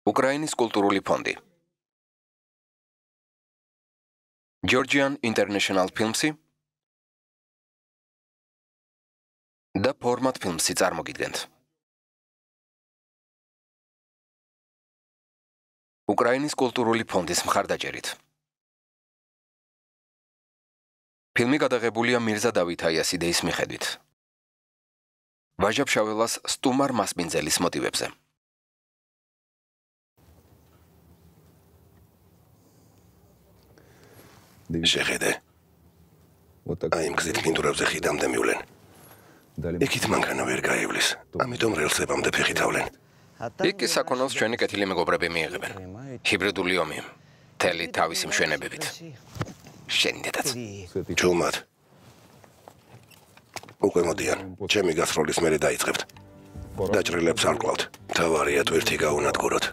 უკრაინის კულტურული ფონდი. Georgian International Filmsი და Format Filmsი წარმოგიდგენთ. უკრაინის კულტურული ფონდის მხარდაჭერით. ფილმი გადაღებულია მირზა დავით აიას იდეის მიხედვით. ვაჟა-ფშაველას სტუმარ მასპინძელის მოტივებზე. შეხედე. აი იმ გზით მინდურებზე ხიდამდე მივლენ. იქით მანქანა ვერ გაივლის, ამიტომ რელსებამდე ფეხით ავლენ. იქ კი საქონელს ჩვენი კეთილი მეგობრები მიიღებენ. ჰიბრიდული ომი, მთელი თავისი მშვენებებით. შენიდაც. ჩუმად. უკვე მოდიან, ჩემი გასროლის მერე დაიწყებთ. დაჭრილებს არ გყავთ, თავარია თვირთი გაუნადგუროთ.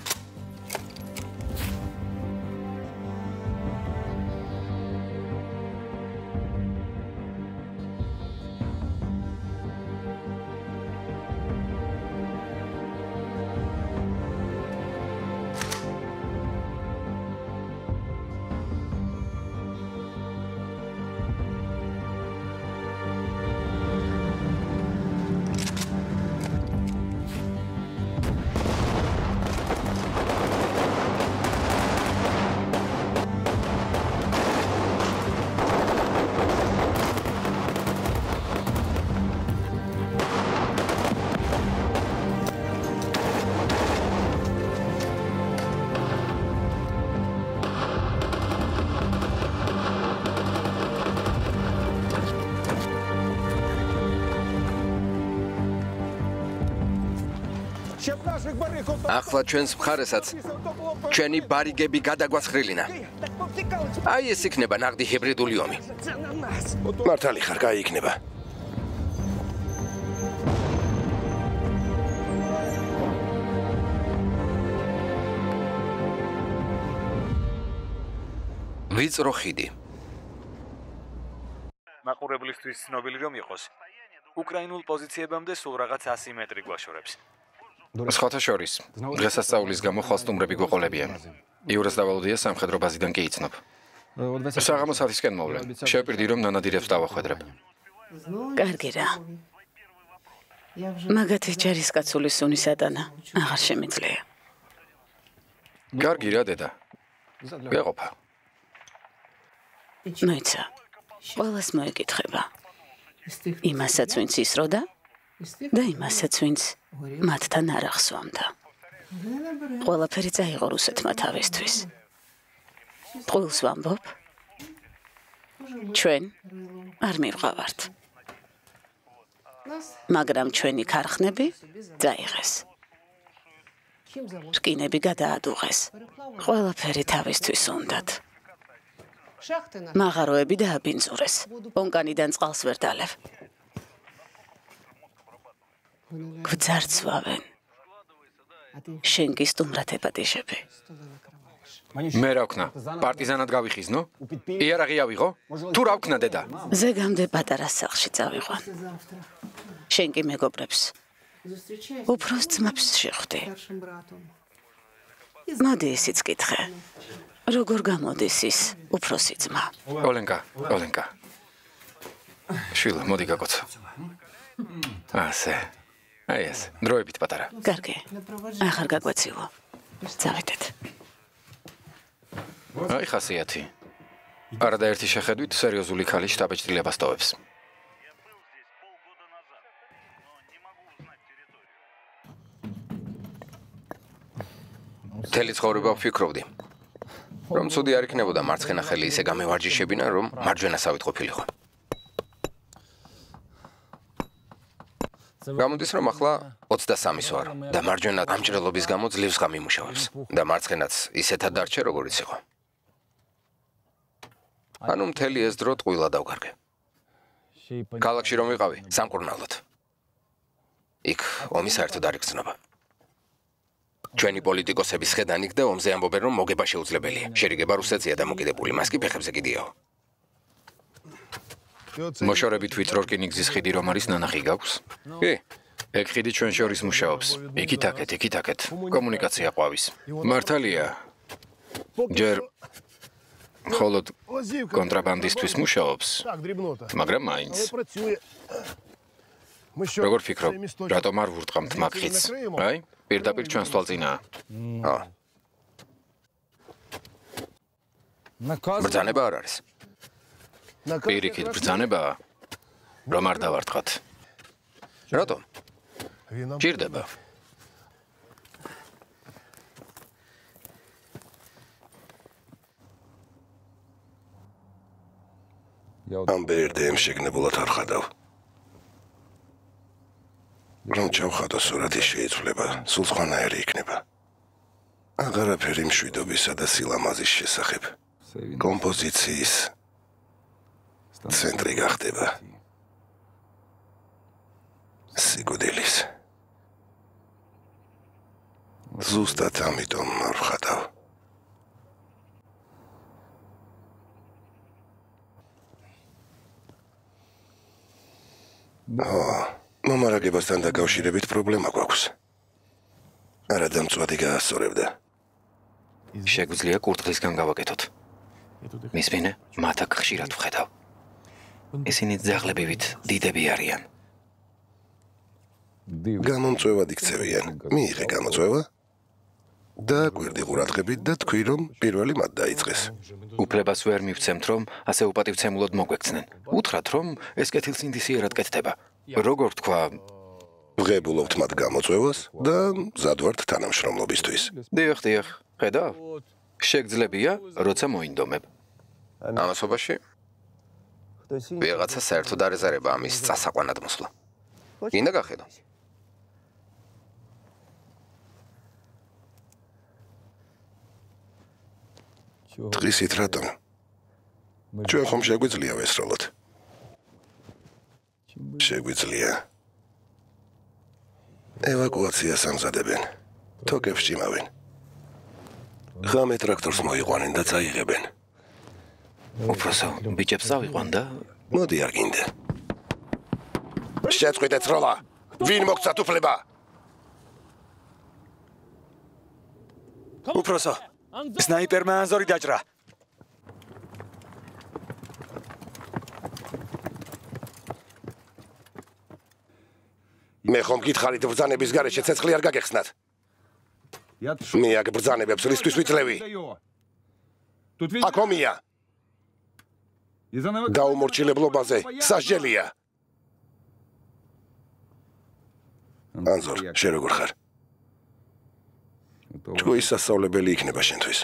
ახლა ჩვენს მხარესაც ჩვენი ბარიგები გადაგვაცხრილინა. აი ეს იქნება ნაღდი ჰიბრიდული ომი. მართალი ხარ, კაი იქნება. ვიწრო ხიდი. მაყურებლისთვის ცნობილი რომ იყოს, უკრაინულ პოზიციებამდე სულ რაღაც 100 მეტრი გვაშორებს. სხვათა შორის, დღესასწაულის გამო ხალხსტუმრები გვეყოლებიან. იურეს დავალოდია სამხედრო ბაზიდან კი იცნობ. საღამოს 10-ისკენ მოვლენ. შევპირდი რომ ნანადირებს დავახვედრებ. კარგი რა. მაგათი ჯარისკაცული სუნის ატანა აღარ შემიძლია. კარგი რა დედა. ვეყოფა. ნოიცა. ყველას მოეკითხება. იმასაც ვინც ისროდა და იმასაც ვინც მათთან არ ახსვამდა. ყველაფერი წაიღო რუსეთმა თავისთვის. წყვილს ვამბობ, ჩვენ არ მივყავართ. მაგრამ ჩვენი ქარხნები წაიღეს. რკინები გადაადუღეს. ყველაფერი თავისთვის უნდათ. მაღაროები დააბინძურეს. ონკანიდან წყალს ვერ დალევ. გვძარცვავენ. შენ კი სტუმრად ეპატიჟები. მე რა ვქნა? პარტიზანად გავიხიზნო? იარაღი ავიღო? თუ რა ვქნა დედა? ზეგამდე პატარა სახლში წავიყვან. შენ კი მეგობრებს. უფროს ძმებს შეხვდი. მოდი ისიც კითხე. როგორ გამოდის ის უფროსი ძმა? ოლენკა. შვილ, მოდი გაკოცა. ასე. აი ეს, დროებით პატარა. კარგი. ახარ გაგვეცილო. წავიდეთ. აი ხასიათი. არადაერთი შეხედვით სერიოზული ქალი შტაბ-ჭრილებას ტოვებს. მთელი ცხოვრება ვფიქრობდი, რომ ცუდი არ იქნებოდა მარცხენა ხელი ისე გამევარჯიშებინა, რომ მარჯვენასავით ყოფილიყო. გამოდის რომ ახლა 23 ვარ და მარჯვენა ამჭრელობის გამო ძლივს გამიმუშავებს და მარცხენაც ისეთად დარჩე როგორიც იყო. ანუ მთელი ეს დრო ტყუილად დავგარგე. ქალაქში რომ ვიყავი, სამკურნალოდ. იქ ომი საერთოდ არ იგრძნობა. ჩვენი პოლიტიკოსების ხედან იქ და ომზე ამბობენ რომ მოგება შეუძლებელია. შერიგება რუსეთზეა დამოკიდებული, მას კი ფეხებზე კიდიაო. მოშორებით ვიწრო რკინიგზის ხიდი რომ არის ნანახი გაქვს? კი, ეგ ხიდი ჩვენ შორის მუშაობს. იქით-აქეთ. კომუნიკაცია ყვავის. მართალია. ჯერ მხოლოდ კონტრაბანდისტვის მუშაობს, მაგრამ მაინც. როგორ ფიქრობ, რატომ არ ვურტყამთ მაგ ხიდს? აი, პირდაპირ ჩვენს თვალწინაა. ბრძანება არ არის. პირიქით ბრძანებაა, რომ არ დავარტყათ. რატომ? ჭირდება. ამ ბერდემ შეგნებულად არ ხადავ. რომ ჩავხატო სურათი შეიცვლება, სულ სხვანაირი იქნება. აღარაფერი მშვიდობისა და სილამაზის შესახებ. კომპოზიციის ცენტრი გახდება. სიკვდილის. ზუსტად ამიტომ არ ვხატავ. მომარაგებასთან დაკავშირებით პრობლემა გვაქვს. არა დამწვადი გაასწორებდა. შეგვიძლია კურდღლისგან გავაკეთოთ. მისმინე, მათ აქ ხშირად ვხედავ. ისინი ძაღლებივით დიდები არიან. გამომწვევად იქცევიან. მიიღე გამოწვევა და კვირდი ყურადღებით და თქვი, რომ პირველი მათ დაიწყეს. უფლებას ვერ მივცემთ, რომ ასე უპატივცემულოდ მოგვექცნენ. უთხრათ, რომ ეს კეთილსინდისიერად კეთდება. როგორ თქვა, ვღებულობთ მათ გამოწვევას და მზად ვართ თანამშრომლობისთვის. დიახ, ხედავ? შეგძლებია, როცა მოინდომებ. ამასობაში ვიღაცა საერთოდ არ ეზარება ამის წასაყვანად მოსვლა. გინდა გახედო? დღისით რატომ? ჩვენ ხომ შეგვიძლია ვესროლოთ? შეგვიძლია. ევაკუაციას ამზადებენ. თოკებს ჭიმავენ. ღამე ტრაქტორს მოიყვანენ და წაიღებენ. უფროსო, ბიჭებს წავიყვან და მოდი არ გინდა. შეწყვიტეთ სროლა. ვინ მოგცათ უფლება? უფროსო, სნაიპერმა ანზორი დაჭრა. მე ხომ გითხარით ბრძანების გარეშე ცეცხლი არ გაგეხსნათ? მე აქ ბრძანებებს რისთვის ვიძლევი? აკომია. გაუმორჩილებლობაზე სასჯელია. ანზორ, შენ როგორ ხარ? ჩვენი სასწავლებელი იქნება შენთვის.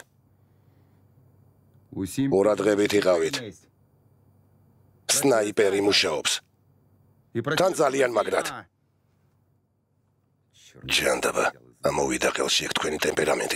ყურადღებით იყავით. სნაიპერი მუშაობს. თან ძალიან მაგრად. ჯანდაბა, ამოვიდა ხელში ეგ თქვენი ტემპერამენტი.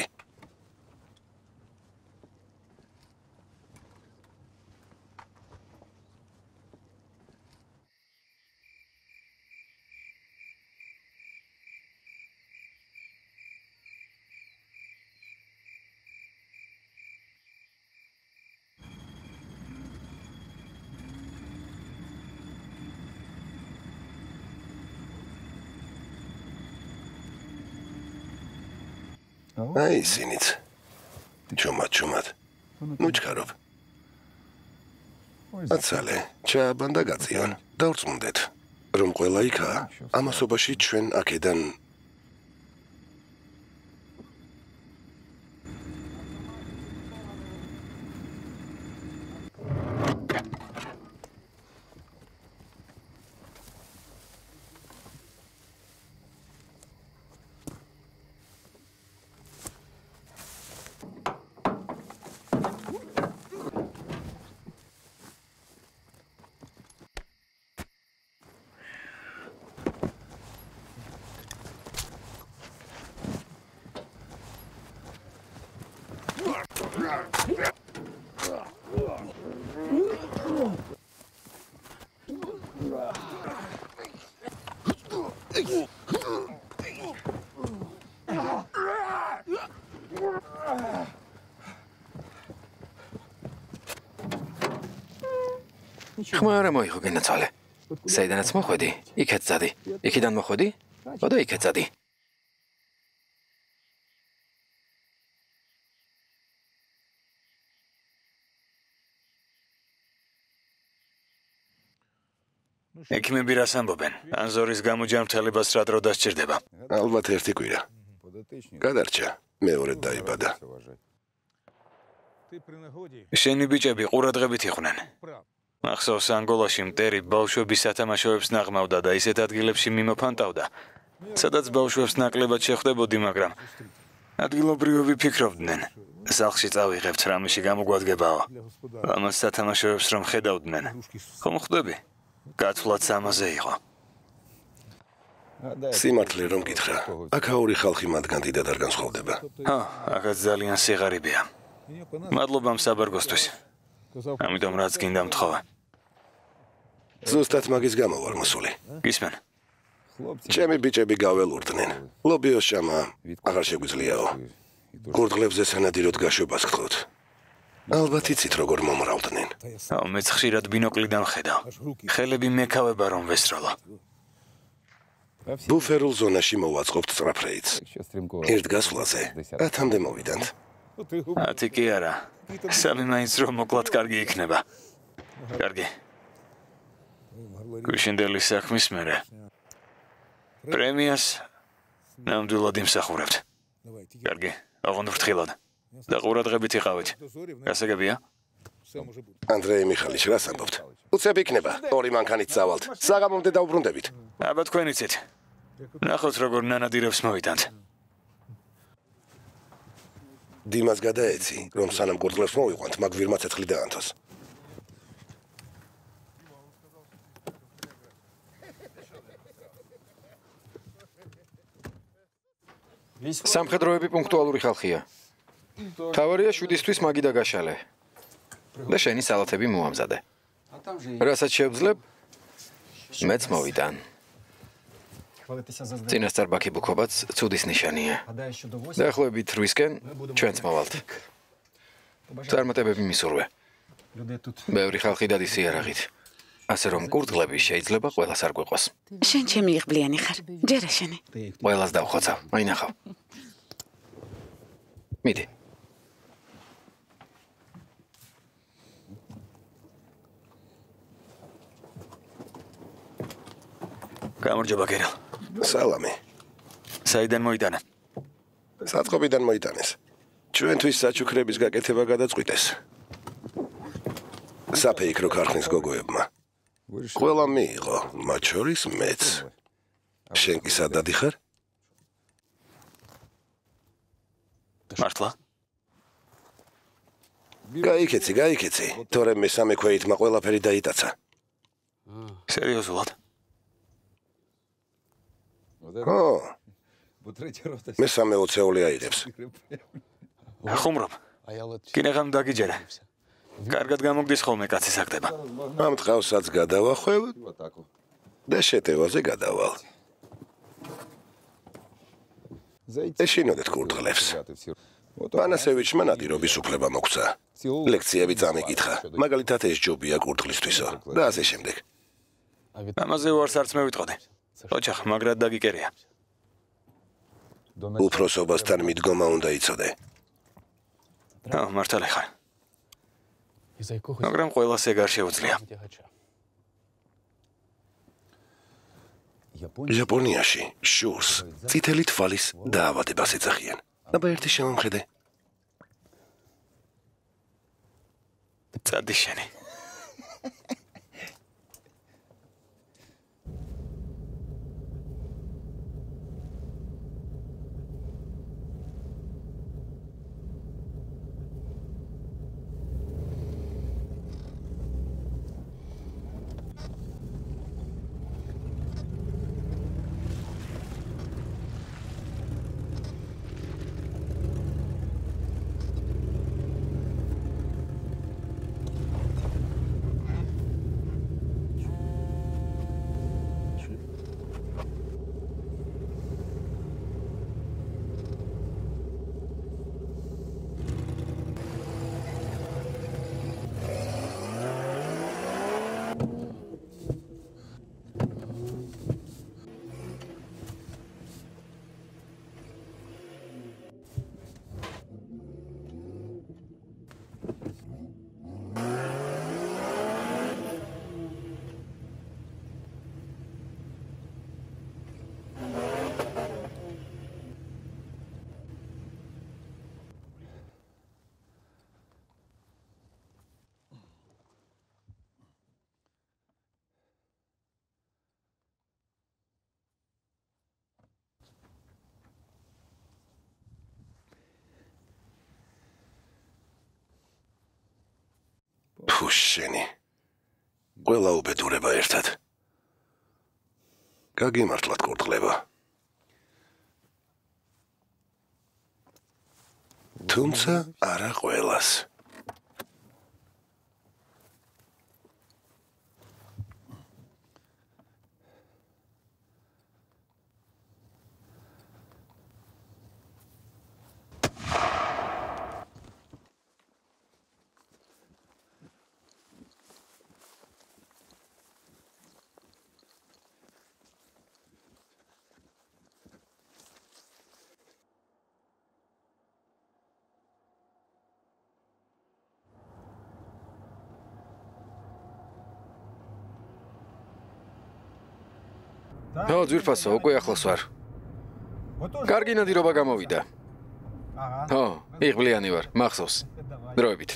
აი ისინიც. ჩუმად. ნუ ჩქარობ. აცალე, ჩააბანდა გაწიონ. დავრწმუნდეთ, რომ ყველა იქაა. ამასობაში ჩვენ აქედან ხმა არა მოიღო გენაცვალე. საიდანაც მოხვედი, იქაც წადი. იქიდან მოხვედი? ხოდა იქ ეცადი. ექიმები რას ამბობენ? ანზორის გამოჯანმრთელებას რა დრო დასჭირდება? ალბათ ერთი კვირა. გადარჩა, მეორედ დაიბადა. შენი ბიჭები ყურადღებით იყვნენ. მახსოვს ანგოლაში მტერი ბავშვების სათამაშოებს ნაღმავდა და ისეთ ადგილებში მიმოფანტავდა, სადაც ბავშვებს ნაკლებად შეხვდებოდი, მაგრამ ადგილობრივები ფიქრობდნენ, სახლში წავიღებთ, რამეში გამოგვადგებაო. ამას სათამაშოებს რომ ხედავდნენ. ხომ ხვდები? გაცვლაც ამაზე იყო. სიმართლე რომ გითხრა, აქაური ხალხი მათგან დიდად არ განსხვავდება. აქაც ძალიან სიღარიბეა. მადლობა მსაბარგოსთვის. ამიტომ რაც გინდა მთხოვა. ზუსტად მაგის გამო ვარ მოსული. გისმენ? ჩემი ბიჭები გაველურდნენ. ლობიოს ჭამა აღარ შეგვიძლიაო. კურდღლებზე სანადიროდ გაშვებას გთხოვთ. ალბათ იცით როგორ მომრავლდნენ. მეც ხშირად ბინოკლიდან ვხედავ. ხელები მეკავება რომ ვესროლო. ბუფერულ ზონაში მოვაწყობთ სწრაფრეიდს. ერთ გასვლაზე 10-მდე მოვიდანთ. 10 კი არა. 3 მაინც რომ მოკლათ კარგი იქნება. კარგი. გუშინდელი საქმის მერე. პრემიას ნამდვილად იმსახურებთ. კარგი. აღონ ფრთხილად. და ყურადღებით იყავით. გასაგებია? ანდრეი მიხალიჩ, რას ამბობთ? უცებ იქნება. 2 მანქანით წავალთ. საღამომდე დავბრუნდებით. აბა თქვენ იცით. ნახოთ როგორ ნანადირებს მოვიტანთ. დიმას გადაეცი, რომ სანამ კურდღლებს მოვიყვანთ, მაგ ვირმა ცეცხლი დაანთოს. სამხედროები პუნქტუალური ხალხია. თავარია 7-ისთვის მაგი და გაშალე. და შენი სალათები მოამზადე. რასაც შევძლებ, მეც მოვიტან. წინასწარ ბაქიბუქობაც ცუდის ნიშანია. დაახლოებით 8-სკენ ჩვენც მოვალთ. წარმატებები მისურვე. ბევრი ხალხი დადის იარაღით. ასე რომ კურდღლები შეიძლება ყველას არ გვეყოს. შენ ჩემი იღბლიანი ხარ. ჯერა შენი. ყველას დავხოცავ. აინახავ. მიდი. გამარჯობა კერილ. სალამი. საიდან მოიტანა? საწყობიდან მოიტანეს. ჩვენთვის საჩუქრების გაკეთება გადაწყვიტეს. საფეიქრო ქარხნის გოგოებმა. ყველა მიიღო, მათ შორის მეც. შენ კი სად დადიხარ? მართლა? გაიქეცი. თორე მესამე ქვეითმა ყველაფერი დაიტაცა. სერიოზულად? მესამე ოცეული აიღებს. ხუმრობ. კინაღამ დაგიჯერა. კარგად გამოგდის ხოლმე კაცი საკდება. ამ ტყავსაც გადავახვევ და შეტევაზე გადავალ. ეშინოდეთ კურდღლებს. პანასევიჩმა ნადირობის უფლება მოგცა. ლექციები წამიკითხა. მაგალითად ეს ჯობია კურდღლისთვისო და ასე შემდეგ. ამაზე უარს არც მე ვიტყოდი. ოჩახ, მაგრად დაგიკერია. უფროსობასთან მიდგომა უნდა იცოდე. მართალი ხარ. მაგრამ ყველას ეგ არ შეუძლია. იაპონიაში შურს წითელი თვალის დაავადებას ეძახიან. აბა ერთი შემომხედე. წადი შენი. თუ შენი. ყველა უბედურება ერთად. გაგიმართლად კურდღლება. თუმცა არა ყველას. ო, ძვირფასო, უკვე ახლოს ვარ. კარგი ნადირობა გამოვიდა. ო, იღბლიანი ვარ, მახსოვს. დროებით.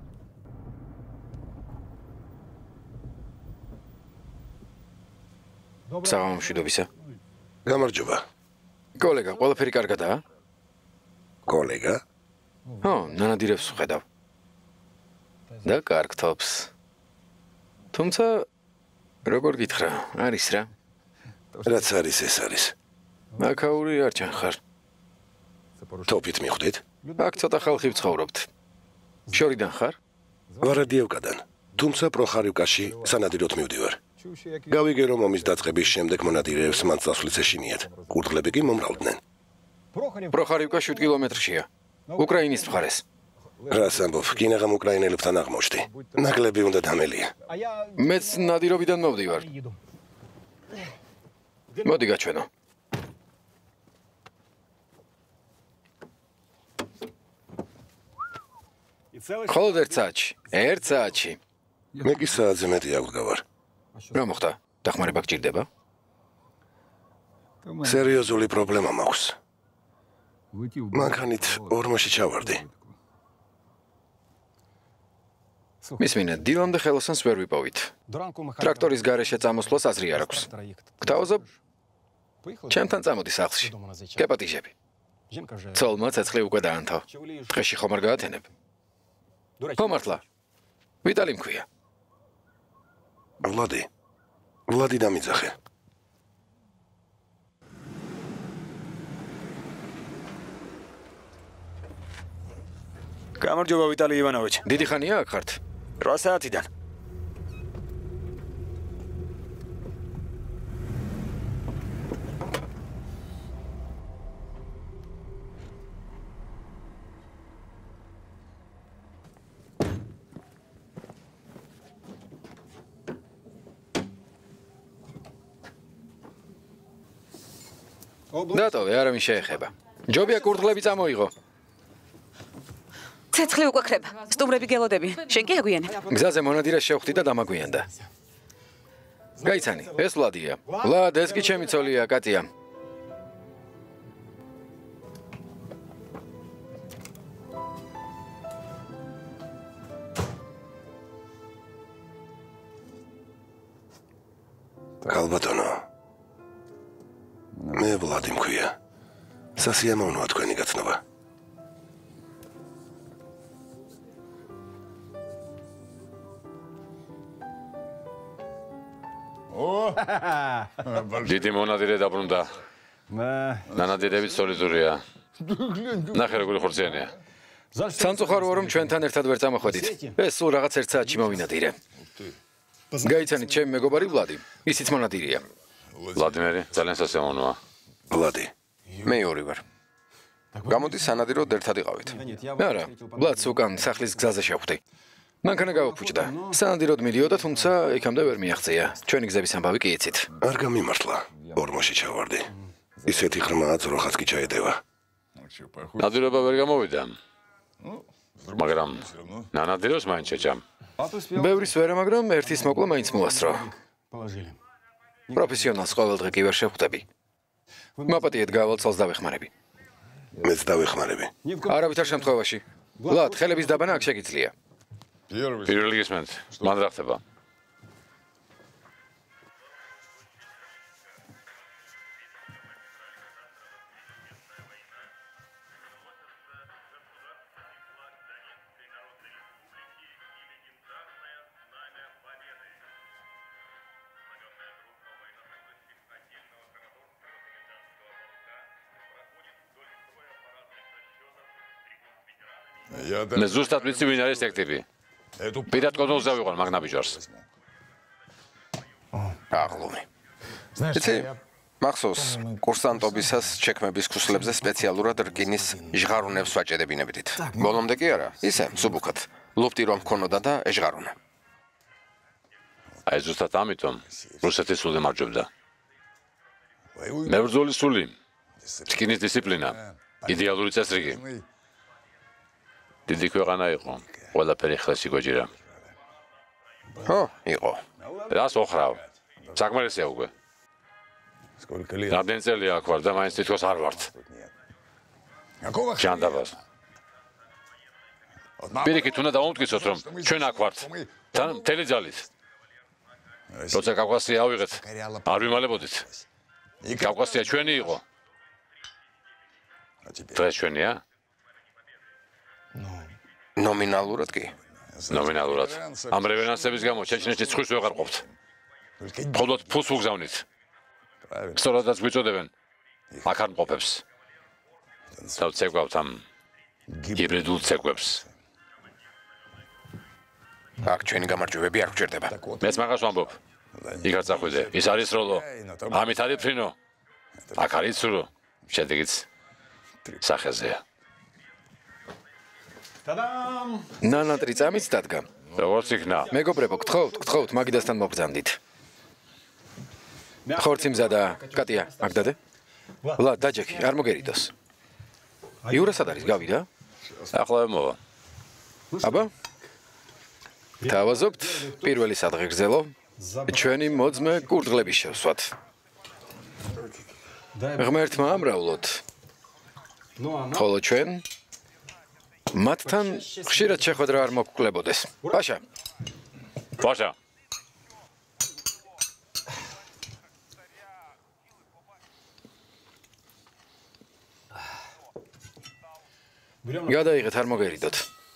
საღამომშვიდობისა. გამარჯობა. კოლეგა, ყველაფერი კარგადაა? კოლეგა? ო, ნანადირებს ვხედავ. და კარგ თობს. თუმცა, როგორ გითხრა, არის რა. რაც არის, ეს არის. აქაური არ ჩანხარ. თოფით მიხვდით? აქ ცოტა ხალხი ვცხოვრობთ. შორიდან ხარ? ვარადიევკადან. თუმცა პროხარივკაში სანადიროთ მივდივარ. გავიგე რომ ომის დაწყების შემდეგ მონადირეებს მანძილსვლის ეშინიათ. კურდღლები კი მომრავლდნენ. პროხარივკა 7 კილომეტრშია. უკრაინის მხარეს. რას ამბობ, კინაღამ უკრაინელებთან აღმოჩნდი. ნაკლები უნდა დამელია. მეც ნადირობიდან მოვდივარ. მოდი გაჩვენო. ხოლოდ ერთ საათში. მე კი საათზე მეტი აგვდგავარ. რა მოხდა? დახმარება გჭირდება? სერიოზული პრობლემა მაქვს. მანქანით ორმოში ჩავარდი. მისმინე, დილამდე ხელოსანს ვერ ვიპოვით. ტრაქტორის გარეშე წამოსვლას აზრი არ აქვს. გთავაზობ, ჩემთან წამოდი სახლში. გეპატიჟები. ცოლმა ცეცხლი უკვე დაანთო. დღეში ხომ არ გაათენებ? ხომართლა. ვიტალი მქვია. ვლადი დამიძახე. გამარჯობა ვიტალი ივანოვიჩ. დიდი ხანია აქ ხართ? 8 საათიდან. დატოვე, არავინ შეეხება. ჯობია კურდღლები წამოიღო. ცეცხლი უკვე ქრება. სტუმრები გელოდები. შენ კი აგვიანე. გზაზე მონადირეს შევხვდი და დამაგვიანდა. გაიცანი, ეს ვლადია. ვლად, ეს კი ჩემი ცოლია, კატია. ალბათონო. მე ვლადი მქვია. სასიამოვნოა თქვენი გაცნობა. დიდი მონადირე დაბრუნდა. ნანადირებით სოლიდურია. ნახე როგორი ხორციანია. სამწუხაროა რომ ჩვენთან ერთად ვერ წამოხვედით. ეს სულ რაღაც 1 საათში მოვინადირე. გაიცანით, ჩემი მეგობარი ვლადი. ისიც მონადირეა. ვლადიმერი, ძალიან სასიამოვნოა. ვლადი. მე ორი ვარ. გამოდის სანადიროდ ერთად იყავით. არა, ვლადს უკან სახლის გზაზე შევხვდი. მანქანა გავაფუჭდა. სანადიროდ მიდიოდა, თუმცა იქამდე ვერ მიაღწია. ჩვენი გზების ამბავი კი იცით. არ გამიმართლა. ორმოში ჩავარდი. ისეთი ღრმაა, ძროხაც კი ჩაედევა. ნადირობა ვერ გამოვიდა. მაგრამ ნანადიროს მაინც შეჭამ. ბევრის ვერა, მაგრამ ერთის მოკლა მაინც მოასწრო. პროფესიონალს ყოველ დღე კი ვერ შევხვდები. მაპატიეთ გავალ-ცალს დავეხმარები. მეც დავეხმარები. არავითარ შემთხვევაში. ვლად, ხელების დაბანა აქ შეგიძლია. პირველი გისმენთ, მან რა ხდება? მე ზუსტად ვიცი ვინ არის ეს ტიპი. პირად კონტროლზე ვიყავ მაგნაბიჯარს. აღლუმი. იცი, მახსოვს, კურსანტობისას ჩექმების ქუსლებზე სპეციალურად რკინის ჟღარუნებს ვაჭედებინებდით. ბოლომდე კი არა, ისე, მსუბუქად. ლუფტი რომ ჰქონოდა და ეჟღარულა. აი ზუსტად ამიტომ რუსეთის სული მარჯვებდა. მებრძოლის სული, რკინის დისციპლინა, იდეალური წესრიგი. დიდი ქვეყანა იყო, ყველაფერი ხლეს იგვეჯირა. ხო, იყო. რას ოხრავ? საკმარისია უკვე. რამდენი წელია აქ ვარ და მაინც თითქოს არ ვართ. ჯანდაბას. პირიქით უნდა დავუმტკიცოთ, რომ ჩვენ აქ ვართ. თან მთელი ძალით. როცა კავკასია ავიღეთ, არ ვიმალებოდით. კავკასია ჩვენი იყო. დღეს ჩვენია? ნომინალურად კი. ნომინალურად. ამ რევენანსების გამო ჩეჩნეთში ცხვირს ვეღარ ყოფთ. მხოლოდ ფულს უგზავნით. სწორადაც გვიწოდებენ აქ არ მყოფებს. და ვცეკვავთ ამ ჰიბრიდულ ცეკვებს. აქ ჩვენი გამარჯვებები არ გვჭირდება. მეც მაგას ვამბობ. იქ არ წახვიდე. ის არის როლო. ამით არის ფრინო. აქ არის სურო. შედეგიც სახეზეა. ნანატრი წამიც დადგა. როგორც იქნა. მეგობრებო, გთხოვთ, მაგიდასთან მოგბრძანდით. ხორცი მზადა, კატია, მაგდადე? ლა, დაჯექი, არ მოგერიდოს. იურა სად არის, გავიდა? ახლა მოვა. აბა? თავაზობთ, პირველი სადღეგრძელო, ჩვენი მოძმე კურდღლების შევსვათ. ღმერთმა ამრავლოთ. ხოლო ჩვენ მათთან ხშირად შეხვედრა არ მოგკლებოდეს. პაშა. პაშა. გადაიღეთ, არ მოგერიდოთ.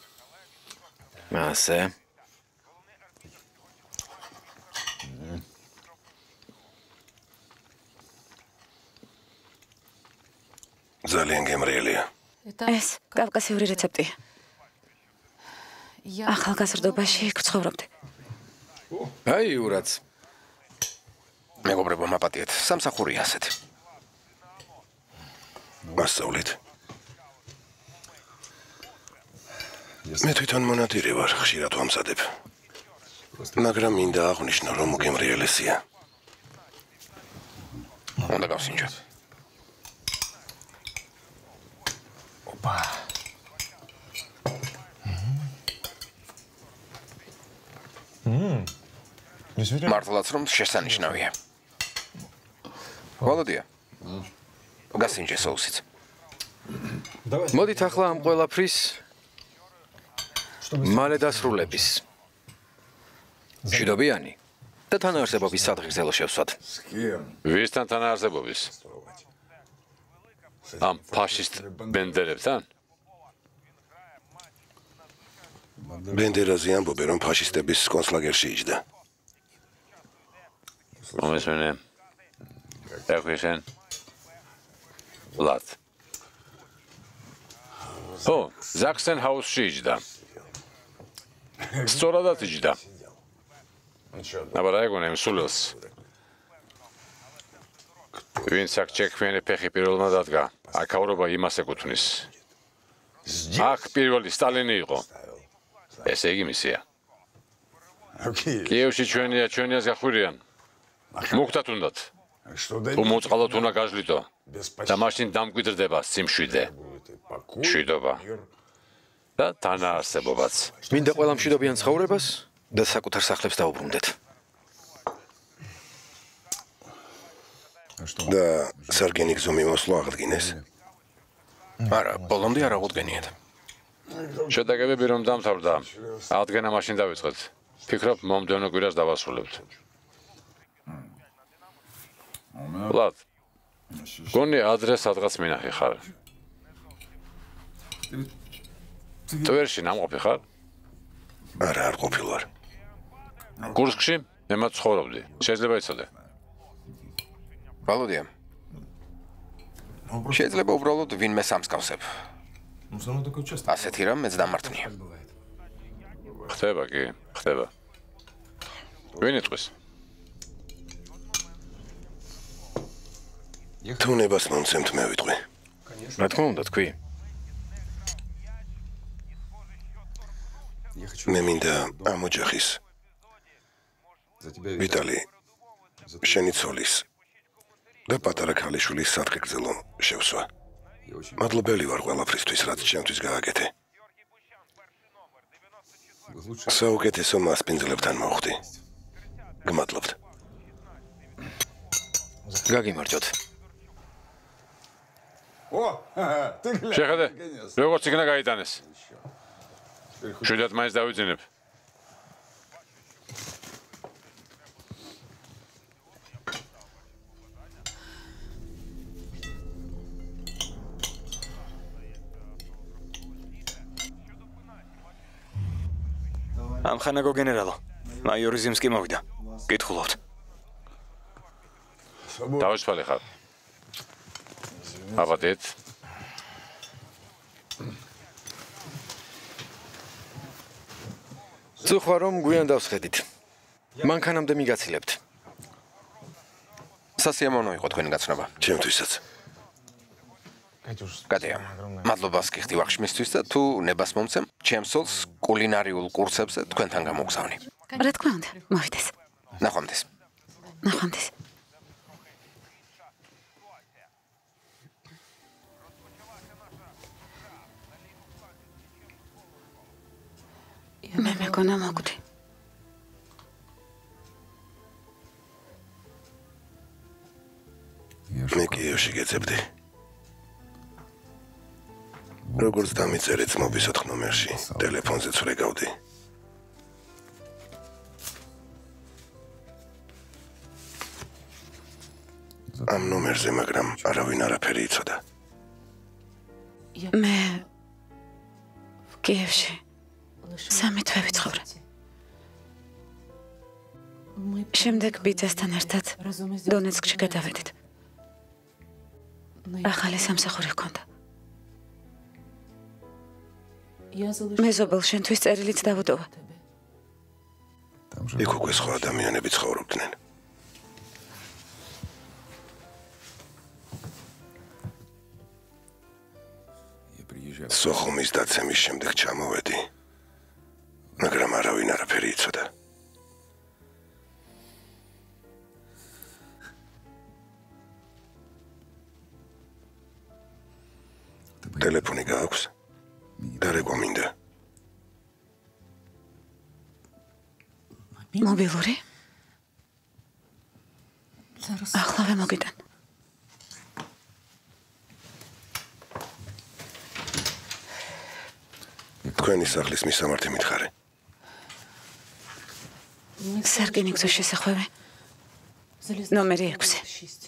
ასე. ძალიან გემრიელია. ეს კავკასიური რეცეპტია. ახალგაზრდობაში გცხოვრობდი. აი, იურაც. მეგობრებო, მაპატიეთ, სამსახურია ასეთი. მასწავლით. მე თვითონ მონადირე ვარ, ხშირად ვამზადებ. მაგრამ მინდა აღვნიშნო, რომ უგემრიელესია. უნდა გავსინჯო. მართლაც რომ შესანიშნავია. ვალოდია. გასინჯე соусიც. მოდით ახლა ამ ყველაფრის მალე დასრულების. მშვიდობიანი და თანაარსებობის სადღეგრძელო შევსვათ. ვისთან თანაარსებობის? ამ ფაშისტ ბენდერებთან? ბენდერაზე ამბობენ, რომ ფაშისტების კონცლაგერში იჯდა. მომესმენე. ეხვიხენ. ლად. ო, ზაქსენჰაუსში იჯდა. სწორადაც იჯდა. აბა რა ეგონა იმ სულელს? ვინც აქ ჩექმიანი ფეხი პირველმა დადგა, აქაურობა იმას ეკუთვნის. აქ პირველი სტალინი იყო. ესე იგი მისია. კიევში ჩვენიას გახვირიან. მუქთათ უნდათ. თუ მოწყალოთ უნდა გაჟლიტო. და მაშინ დამკვიდრდება სიმშვიდე. მშვიდობა. და თანაარსებობაც. მინდა ყველა მშვიდობიან ცხოვრებას და საკუთარ სახლებს დაუბრუნდეთ. და სარგენი გზომი მოსვლა აღდგინეს. არა, ბოლომდე არ აღუდგენიათ. შეტაკებები რომ დამთავრდა, აღდგენა მაშინ დავიწყეთ. ფიქრობ, მომდევნო კვირას დავასრულებთ. ლად. გონი ადრე სადღაც მინახი ხარ. ტვერში ნამყოფი ხარ? არა, არ ყოფილ ვარ. კურსკში მე მათ ცხოვრობდი. შეიძლება იცოდე. ვალოდია. შეიძლება უბრალოდ ვინმე სამსკავსებ. ასეთი რამ მეც დამართნია. ხდება კი, ხდება. ვინ იტყვის? თუ ნებას მომცემთ მე ვიტყვი. რა თქმა უნდა, თქვი. მე მინდა ამ ოჯახის ვიტალი შენი ცოლის და პატარა ქალიშვილის საფრთხეგრძელო შევსვა. მადლობელი ვარ ყველაფრისთვის, რაც ჩემთვის გააკეთე. საუკეთესო მასპინძლებთან მოვხდი. გმადლობთ. გაგიმარჯოთ. შეხედე, როგორც იქნა გაიტანეს. შვიდად მაინც დავიძინებ. ამხანაგო გენერალო, მაიორი ზიმსკი მოვიდა. გითხულობთ. დავისფალე ხარ. აბადეთ. წუხვა რომ გვიან დავსხედით. მანქანამდე მიგაცილებთ. სასიამოვნო იყო თქვენი გაცნობა. ჩემთვისაც. კატია, მადლობას გიხდი ვახშმისთვის და თუ ნებას მომცემ, ჩემს სოლს კულინარიულ კურსებზე თქვენთან გამოგზავნი. რა თქმა უნდა, მოვიდეს. ნახვამდის. ნახვამდის. მე მეგონა მოგვდი. მე კიევში გეძებდი. როგორც დამიწერე ძმობის 4 ნომერში, ტელეფონზე წვრეგავდი. ამ ნომერზე, მაგრამ არავინ არაფერი იცოდა. მე კიევში 3 თვე ვიცხოვრე. შემდეგ ბიძასთან ერთად დონეცკში გადავედით. ახალი სამსახური ჰქონდა. მეზობელ შენთვის წერილიც დავუდოვა. იქ უკვე სხვა ადამიანები ცხოვრობდნენ. სოხუმის დაცემის შემდეგ ჩამოვედი, მაგრამ არავინ არაფერი იცოდა. ტელეფონი გააქვს? დარეკვა მინდა. მობილური? ახლავე მოგიტან. თქვენი სახლის მისამართი მითხარე. სარკინიგზო შესახვევი. ნომერი 6.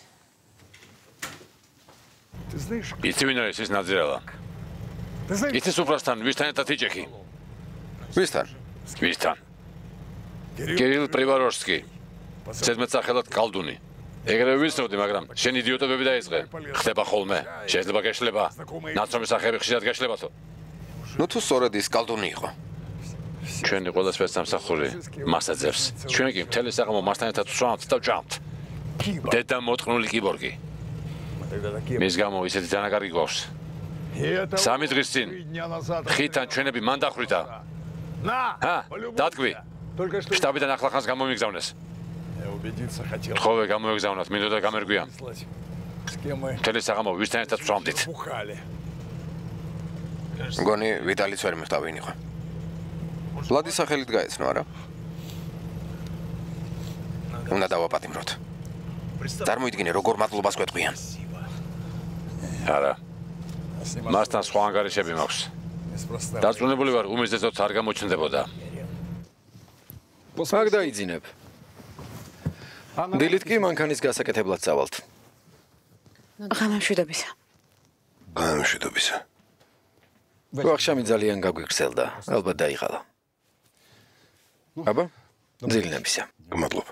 იცი ვინ არის ეს ნაძრალა? იცი სუფრასთან ვისთან ერთად იჭექი? ვისთან? ვისთან? კირილ პრივაროვსკი. ზედმეტსახელად კალდუნი. ეგრევე ვიცნობდი, მაგრამ შენ იდიოტობები დაიწყე. ხდება ხოლმე. შეიძლება გეშლება. ნაცნობი სახეები ხშირად გეშლებათო. ნუ თუ სწორედ ის კალდუნი იყო. ჩვენი ყველასფერს სამსახური მას აძევს. ჩვენ კი მთელი საღამო მასთან ერთად ვსვამთ და ვჭამთ. დედა მოწყნული კიბორგი. მის გამო ისეთი დანაკარგი გვაქვს. 3 დღის წინ ხითან ჩვენები მან დახვრიტა. დადგმი. შტაბიდან ახლახანს გამომიგზავნეს. თხოვე გამოეგზავნათ, მინდოდა გამერგვია. მთელი საღამო ვისთან ერთად ვსვამდით. მგონი ვიტალიც ვერ მიხვდა ვინ იყო. ვლადის სახელით გაეცნო, არა? უნდა დავაპატიმროთ. წარმოიდგინე, როგორ მადლობას გვეტყვიან. არა. მასთან სხვა ანგარიშები მაქვს. დარწმუნებული ვარ, უმიზესოდ არ გამოჩნდებოდა. მაგ დაიძინებ. დილით კი მანქანის გასაკეთებლად წავალთ. ღამემშვიდობისა. ღამემშვიდობისა. ვახშამი ძალიან გაგვიგრძელდა, ალბათ დაიღალა. აბა, დილინებისა. გმადლობ.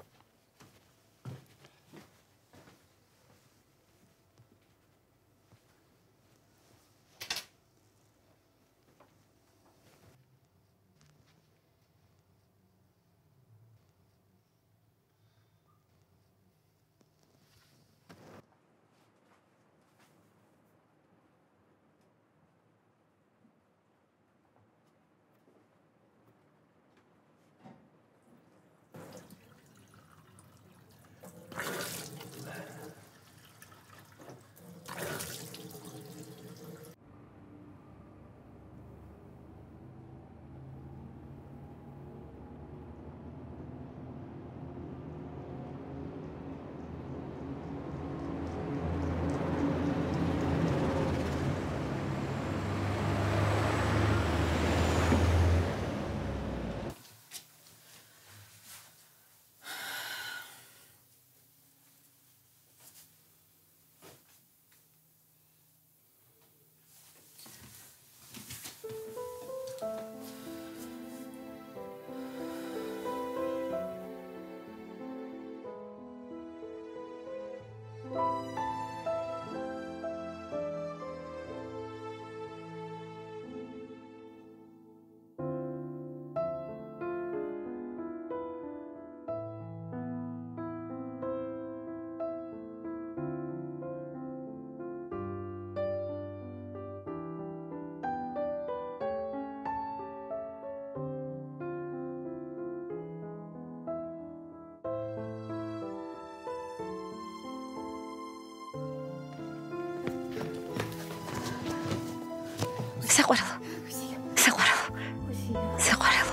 საყვარელო. საყვარელო. საყვარელო.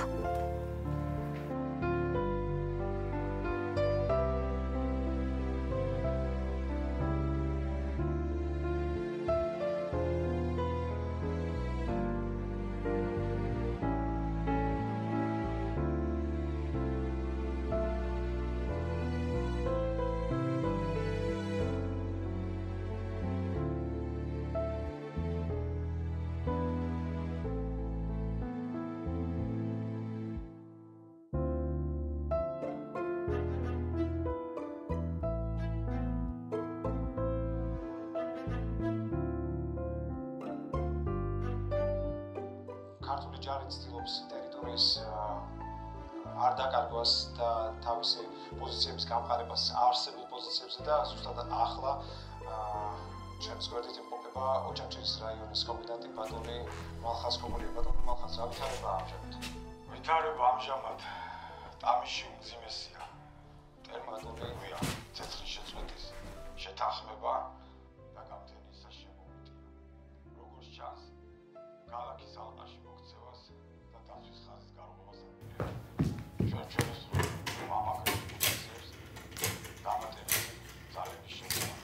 ქართული ჯარი ცდილობს ტერიტორიის არ დაკარგვას და თავისი პოზიციების გამყარებას არსებულ პოზიციებზე და ზუსტად ახლა ჩემს გვერდით იმყოფება ოჯახის რაიონის კომიტეტი ბატონი მალხას კომუნიკაცია ბატონი მალხას რა ვითარება ამჟამად? ვითარება ამჟამად ტამიში უმძიმესია. ტერმატოლოგია, ცეცხლის შეწყვეტის შეთანხმება და გამდენის საშემოქმედია. როგორც ჩანს, ქალაქის ალყაში მოქცევას და დაცვის ხაზის გარღვევას აპირებთ. ჩვენს მამაკაცებს დამატებით ძალების შეცვლა.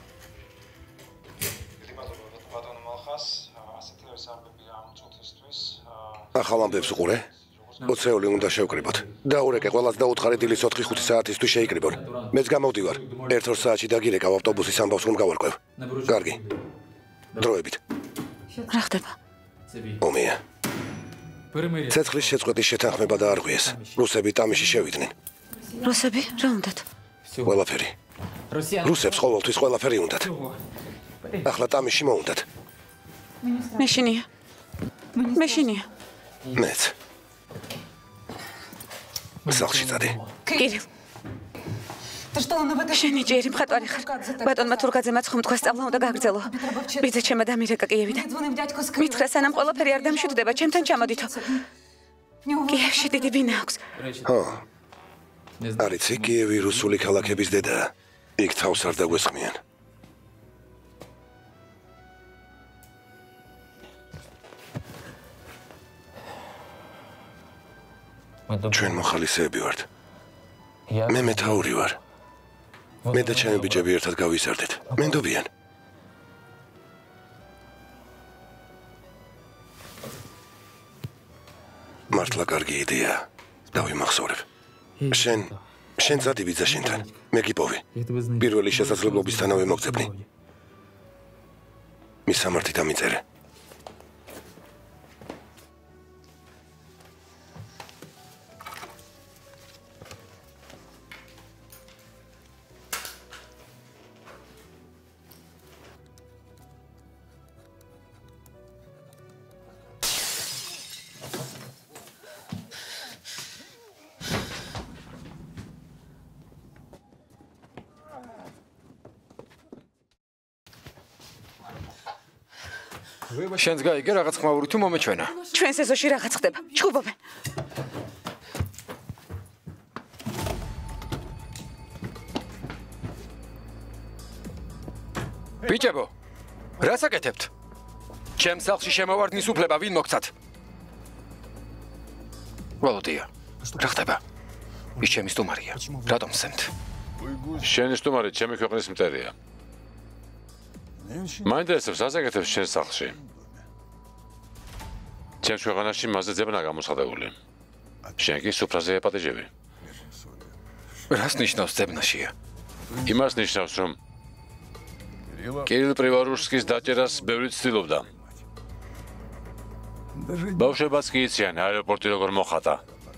ბატონო მალხას, ასეთი სარბები ამ წუთისთვის ახალ ამბებს უყურე? 20 წელი უნდა შევკრიბოთ. დაურეკე ყველას და უთხარი დილის 4-5 საათისთვის შეიკრიბონ. მეც გამოვდივარ. 1-2 საათში დაგირეკავ ავტობუსის ამბავს რომ გავარკვევ. კარგი. დროებით. რა ხდება? ომია. ცეცხლის შეწყვეტის შეთანხმება დაარღვიეს. რუსები ტამიში შევიდნენ. რუსები რა უნდათ? ყველაფერი. რუსებს ყოველთვის ყველაფერი უნდათ. ახლა ტამიში მოუნდათ. მეშინია. მეშინია. მეც. სახლში წადი. კირილ. შენი ჯერი მხატვარი ხარ. ბატონმა თურქაძე მაცხომ თქვა სწავლა უნდა გაგრძელო. ბიძა ჩემმა დამირეკა კიევიდან. მითხრა სანამ ყველაფერი არ დამშვიდდება, ჩემთან ჩამოდითო. კიევში დიდი ბინა აქვს. ხო. არიცი კიევი რუსული ქალაქების დედაა. იქ თავს არ დაგვესხმიან. ჩვენ მოხალისეები ვართ. მე მეთაური ვარ. მე და ჩემი ბიჭები ერთად გავიზარდეთ. მენდობიან. მართლა კარგი იდეა. დავიმახსოვრებ. შენ წადი ბიძა შენთან. მე გიპოვე. პირველი შესაძლებლობისთანავე მოგწებნი. მის სამართი დამიწერე. შენს გაიგე რაღაც ხმაური თუ მომეჩვენა? ჩვენ სეზონში რაღაც ხდება. ჩხუბობენ. ბიჭებო, რას აკეთებთ? ჩემს სახლში შემოვარდნის უფლება ვინ მოგცათ? ვალოდია, რა ხდება? ის ჩემი სტუმარია. რატომ სცემთ? შენი სტუმარი ჩემი ქვეყნის მტერია. მაინტერესებს რას აკეთებს შენს სახლში? ჩემს ქვეყანაში მასზე ძებნა გამოსხდებული. შენ კი სუფრაზე ეპატეჟები. რას ნიშნავს ძებნაშია? იმას ნიშნავს, რომ კირილ პრივარუშსკის დაჭერას ბევრი ცდილობდა. ბავშვებაც კი იციან აეროპორტი როგორ მოხატა.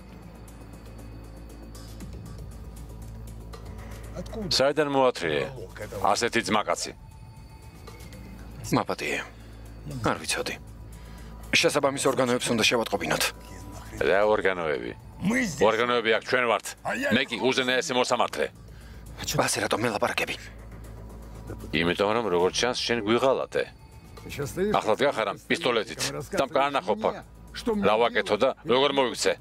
საიდან მოათრიე ასეთი ძმაკაცი? მაპატიე. არ ვიცოდი. შესაბამის ორგანოებს უნდა შევატყობინოთ. რა ორგანოები? ორგანოები აქ ჩვენ ვართ. მე კი უზენაესი მოსამართლე. ასე რატომ მელაპარაკები? იმიტომ რომ როგორც ჩანს შენ გვიღალატე. ახლა დგახარ ამ პისტოლეტით და მკარნახობ აქ. რა ვაკეთო და როგორ მოვიქცე?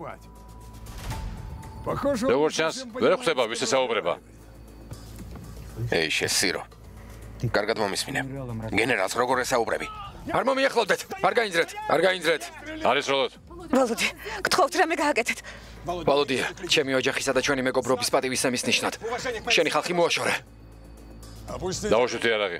როგორც ჩანს ვერ ხვდება ვის ესაუბრება. ეი შესირო. კარგად მომისმინე. გენერალს როგორ ესაუბრები? არ მომიახლოვდეთ. არ გაინძრეთ. არ გაინძრეთ. არის როლოთ. ვალოდი, გთხოვთ რამე გააკეთეთ. ვალოდია, ჩემი ოჯახისა და ჩვენი მეგობრობის პატივისცემის ნიშნად. შენი ხალხი მოაშორე. დაუშვით იარაღი.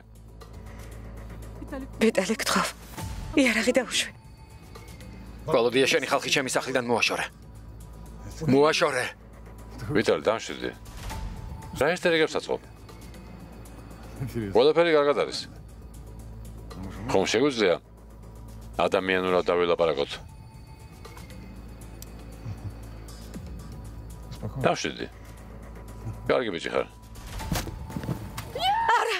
ვიტალი, გთხოვ. იარაღი დაუშვი. ვალოდია, შენი ხალხი ჩემი სახლიდან მოაშორე. მოაშორე. ვიტალი, დამშვიდი. რა ესტერიგებს აწყობ? ყველაფერი კარგად არის. ხომ შეგვიძლია ადამიანურად დავილაპარაკოთ? დამშვიდი. კარგი ბიჭი ხარ. არა.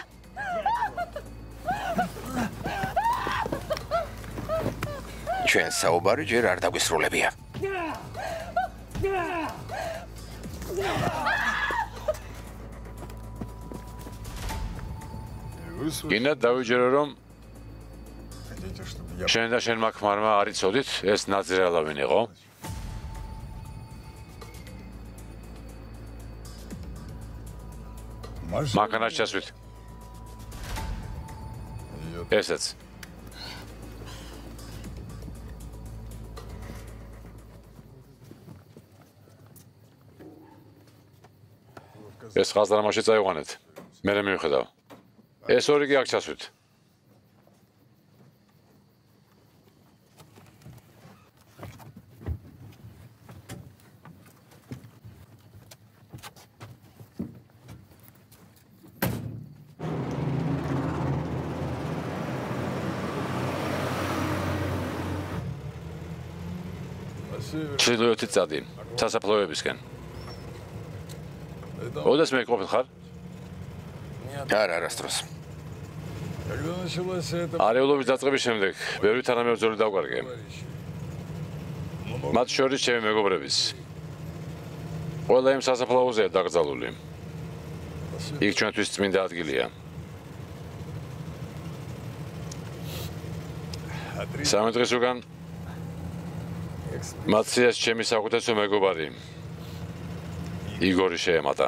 ჩვენ საუბარი ჯერ არ დაგვისრულებია. გინდა დავიჯერო რომ შენ და შენმა ქმარმა არ იცოდით ეს ნაძრეალა ვინ იყო? მანქანაში ჩასვით. ესეც. ეს ხაზრამაში წაიყვანეთ. მე მივხედავ. ეს ორი კი აქ ჩასვით. ჩრდილოეთი წადი, სასაფლაოებისკენ. ოდესმე მე ყოფილ ხარ? არა, არასდროს. არეულობის დაწყების შემდეგ ბევრი თანამებრძოლი დავკარგე. მათ შორის ჩემი მეგობრების. ყველა იმ სასაფლაოზეა დაკრძალული. იქ ჩვენთვის წმინდა ადგილია. სამი დღის უკან მაციას ჩემი საკუთესო მეგობარი იგორი შეემატა.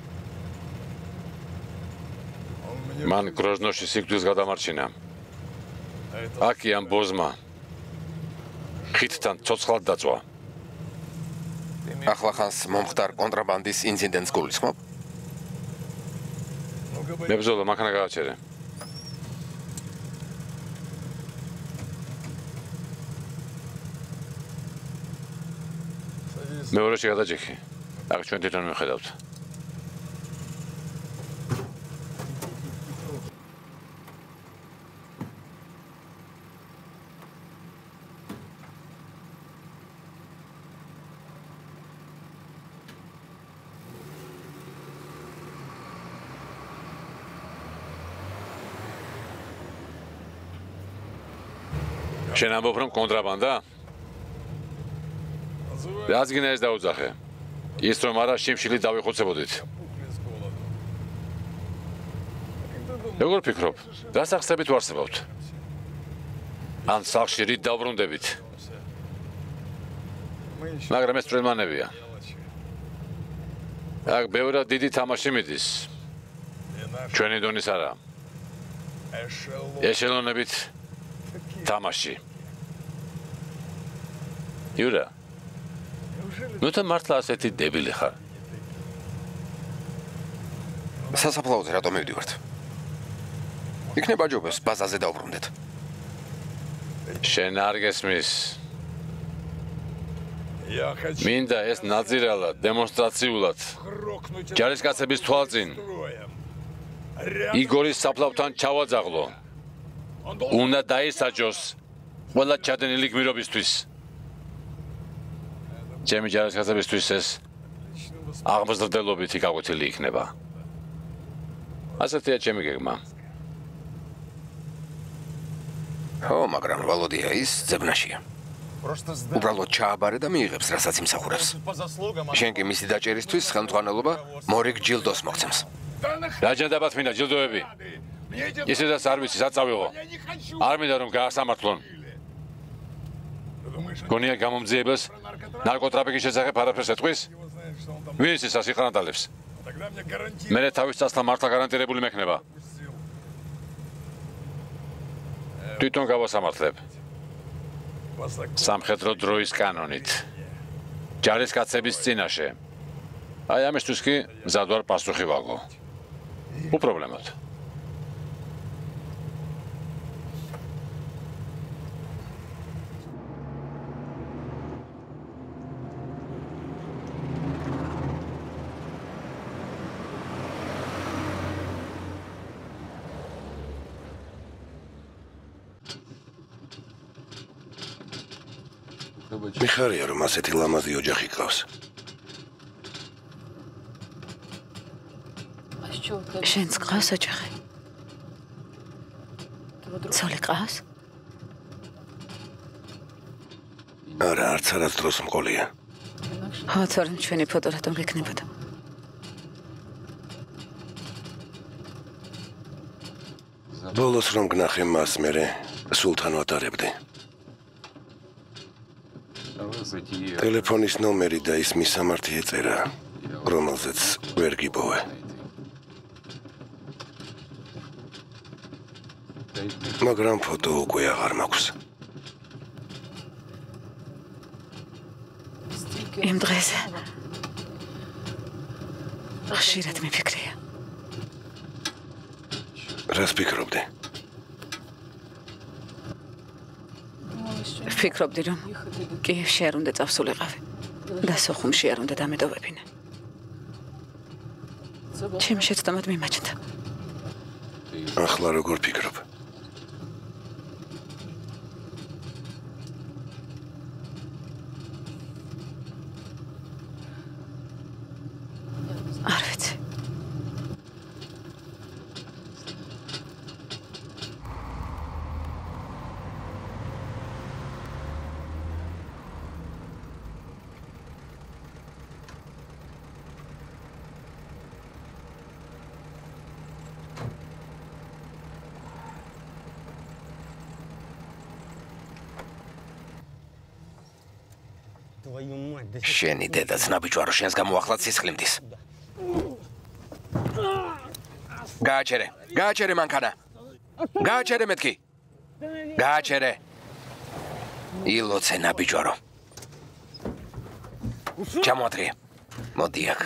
მან გროზნოში სიკვდილს გადამარჩინა. აქი ამ ბოზმა ხითთან ცოცხლად დაწვა. ახლა ხანს მომხდარ კონტრაბანდის ინციდენტს გულისხმობ? მებრძოლო, მანქანა გააჩერე. მეორეში გადაჭიქი. აქ ჩვენ თვითონ მიხედავთ. შენ ამბობ რომ კონტრაბანდა? რაც გინდა ეს დაუძახე. ის რომ არა შიმშილი დავიხოცებოდით. როგორ ფიქრობ? რა სახსებით ვარსებავთ? ან სახლში რით დავბრუნდებით? მაგრამ ეს წვრილმანებია. აქ ბევრად დიდი თამაში მიდის. ჩვენი დონის არა. ეშელონებით თამაში. იურა ნუ თან მართლა ასეთი დებილი ხარ. სასაფლაოზე რატომ მივდივართ? იქნება ჯობებს ბაზაზე დავბრუნდეთ. შენ არ გესმის. მინდა ეს ნაძირალა დემონსტრაციულად ჯარისკაცების თვალწინ იგორის საფლავთან ჩავაძაღლო. უნდა დაისაჯოს ყველა ჩადენილი გმირობისთვის. ჩემი ჯარისკაცებისთვის ეს აღმზრდელობითი გაკვეთილი იქნება. ასეთია ჩემი გეგმა. ხო, მაგრამ ვალოდია ის ძებნაშია. უბრალოდ ჩააბარე და მიიღებს, რასაც იმსახურებს. შენ კი მისი დაჭერისთვის ხელმძღვანელობა მორიგ ჯილდოს მოგცემს. რაჯანდაბათ მინდა ჯილდოები. ისედაც არ ვიცი, საწავიღო. არ მინდა რომ გაასამართლონ. გონია გამომძიებელს ნარკოტრაფიკის შესახებ არაფერს ეთქვის? ვინ ის ეს ასიყრანტალებს? მე თავის წასვლა მართლა გარანტირებული მექნება. თვითონ გავასამართლებ. სამხედრო დროის კანონით. ჯარისკაცების წინაშე. აი ამისთვის კი მზად ვარ პასუხი ვაგო. უპრობლემოდ. მიხარია რომ ასეთი ლამაზი ოჯახი გყავს. შენს გყავს ოჯახი? ცოლი გყავს? არა, არც არაც დროს მყოლია. თორემ ჩვენი ფოტო რატომ გექნებოდა? ბოლოს რომ გნახე მას მერე სულთან ვატარებდი. ტელეფონის ნომერი და ის მისამართი ეწერა, რომელზეც ვერ გიპოვე. მაგრამ ფოტო უკვე აღარ მაქვს. იმ დღეზე ხშირად მიფიქრია. რას ფიქრობდი? ფიქრობდი რომ კიევში არ უნდა წავსულიყავი და სოხუმში არ უნდა დამეტოვებინე. ჩემი შეცდომად მიმაჩნდა. ახლა როგორ ფიქრობ? არ ვიცი. შენი დედაც ნაბიჯვარო შენს გამოახლად სისხლიმდის. გააჩერე მანქანა. გააჩერე მეთქი. გააჩერე. ილოცე ნაბიჯვარო. ჩამოადგე. მოდი აქ.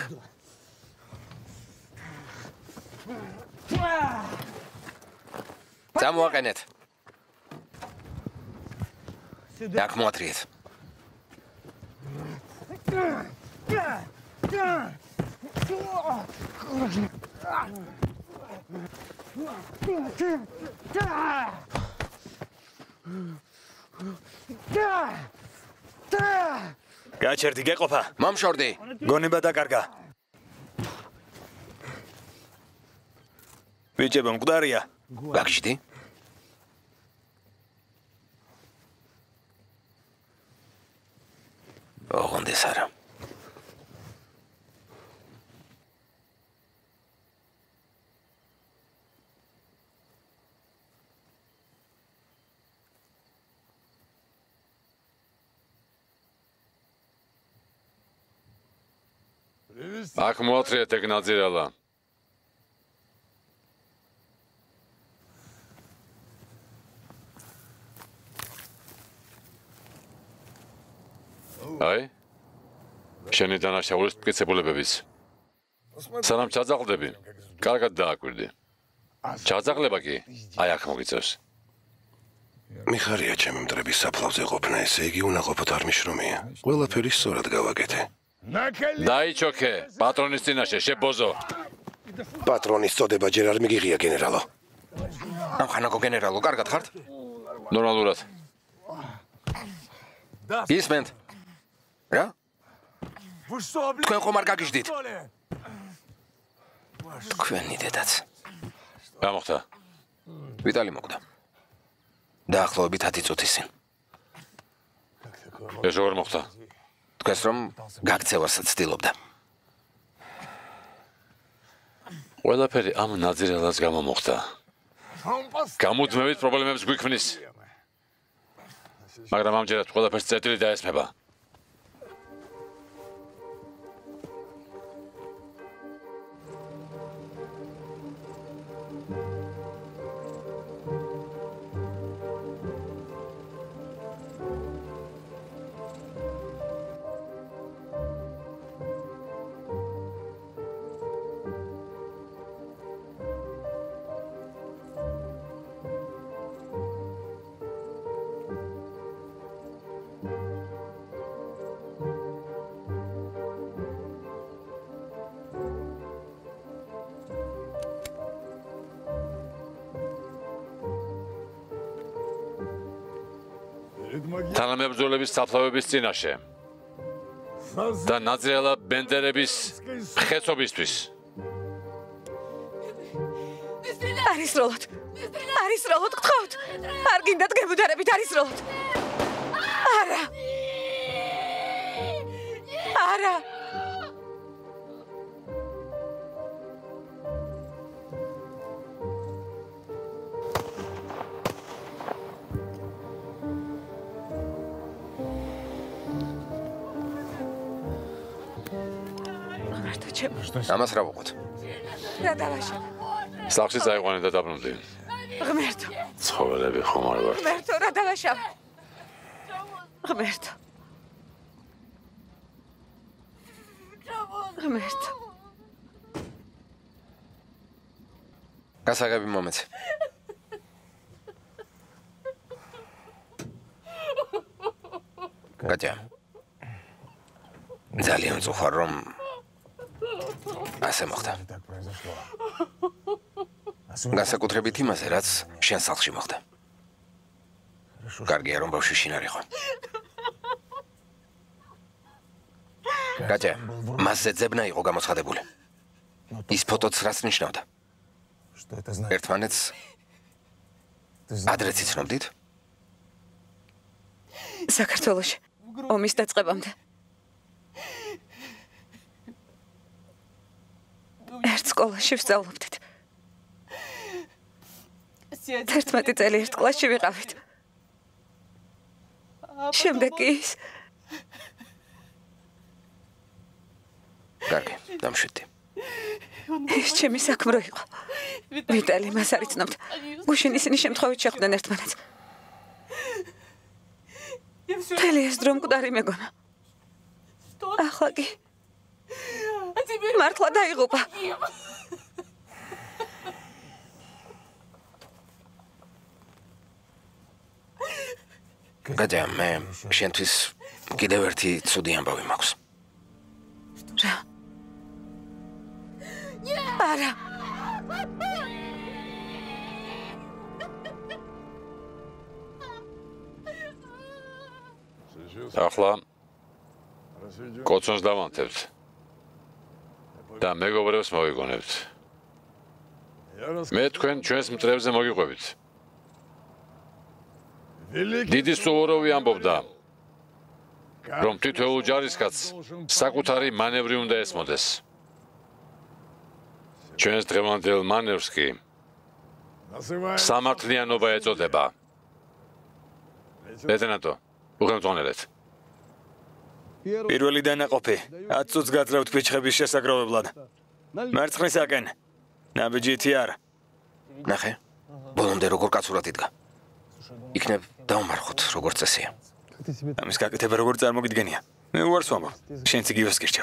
წამოაყენეთ. აქ მოათრიეთ. გაჩერდი გეყოფა. მომშორდი. გონება დაკარგა. ბიჭებო მკვდარია. გაგიჟდი? ოღონდეს არა. აქ მოათრიეთ ეგ ნაძირალა. აი? შენი დანაშაულის მტკიცებულებებიც. სანამ ჩაძაღლდები, კარგად დააკვირდი. ჩაძაღლება კი აი აქ მოგიწევს. მიხარია ჩემი მტრების საფლავზე ყოფნა, ესე იგი უნაყოფოდ არ მიშრომია. ყველაფერი სწორად გავაკეთე. დაიჩოქე, პატრონის წინაშე, შებოზო. პატრონის წოდება ჯერ არ მიგიღია, გენერალო. ამხანაგო გენერალო, კარგად ხართ? ნორმალურად. ისმენთ. რა? თქვენ ხომ არ გაგიჟდით? თქვენი დედაც. რა მოხდა? ვიტალი მოკვდა. დაახლოებით 10 წუთის წინ. ეს როგორ მოხდა? თქვენს რომ გაქცევას ცდილობდა. ყველაფერი ამ ნაძირალას გამო მოხდა. გამუდმებით პრობლემებს გვიქმნის. მაგრამ ამჯერად ყველაფერს წერტილი დაესმება. თანამებრძოლების საფლავების წინაშე და ნაწილად ბენდერების ხეცობისთვის. არის როლოთ. არის როლოთ, გთხოვთ. არ გინდათ გებუდარებით არის როლოთ. არა. არა. ამას რა ვუყოთ? რა დავაშა? სახლში წაიყვანე და დაბრუნდი. ღმერთო. ცხოველები ხომ არ ვარ. ღმერთო, რა დავაშა? ღმერთო. ღმერთო. გასაღები მომეც. კატია. ძალიან წუხარ რომ ასე მოხდა. განსაკუთრებით იმაზე, რაც შენ სახლში მოხდა. კარგია რომ ბავშვი შინ არ იყო. კატია, მასზე ძებნა იყო გამოცხადებული. ის ფოტოც რას ნიშნავდა? ერთმანეთს ადრეც იცნობდით? საქართველოში ომის დაწყებამდე. ერთ სკოლაში ვსწავლობდით. 11 წელი ერთ კლასში ვიყავით. შემდეგ კი ის. კარგი, დამშვიდდი. ეს ჩემი საქმრო იყო. ვიტალი მას არ იცნობთ. გუშინ ისინი შემთხვევით შეხვდნენ ერთმანეთს. მთელი ეს დრო მკვდარი მეგონა. ახლა კი მართლა დაიღუპა. კატია, მე შენთვის კიდევ ერთი ცუდი ამბავი მაქვს. რა? არა. ახლა კოცონს დავანთებთ და მეგობრებს მოვიგონებთ. მე თქვენ ჩვენს მტრებზე მოგიყვებით. დიდი სუვოროვი ამბობდა, რომ თითოეულ ჯარისკაცს საკუთარი მანევრი უნდა ესმოდეს. ჩვენს დღევანდელ მანევრს კი სამართლიანობა ეწოდება. ლეიტენანტო, უხელმძღვანელეთ. პირველი დანაყოფი 10 წუთს გაძლევთ ფიჩხების შესაგროვებლად. მარცხნისაკენ. ნაბიჯითი არა. ნახე, ბოლომდე როგორ კაცურად იდგა. იქნებ დავმარხოთ, როგორც წესია. ამის გაკეთება როგორ წარმოგიდგენია? მე უარს ვამბობ. შენც იგივეს გირჩევ.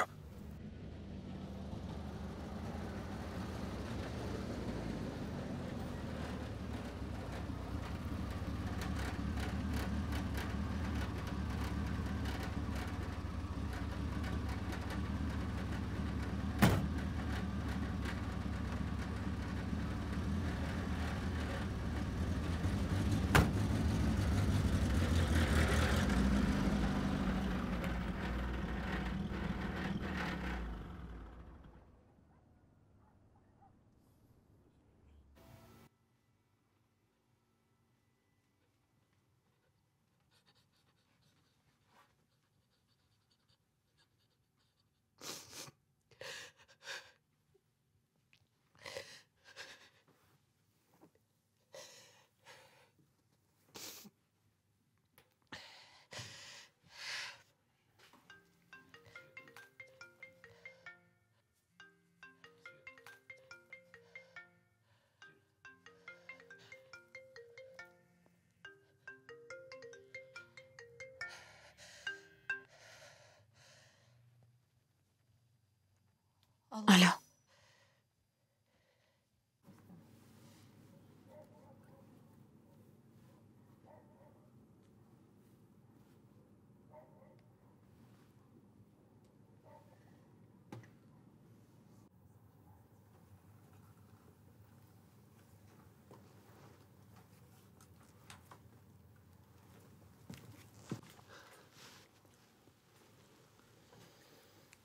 ალო.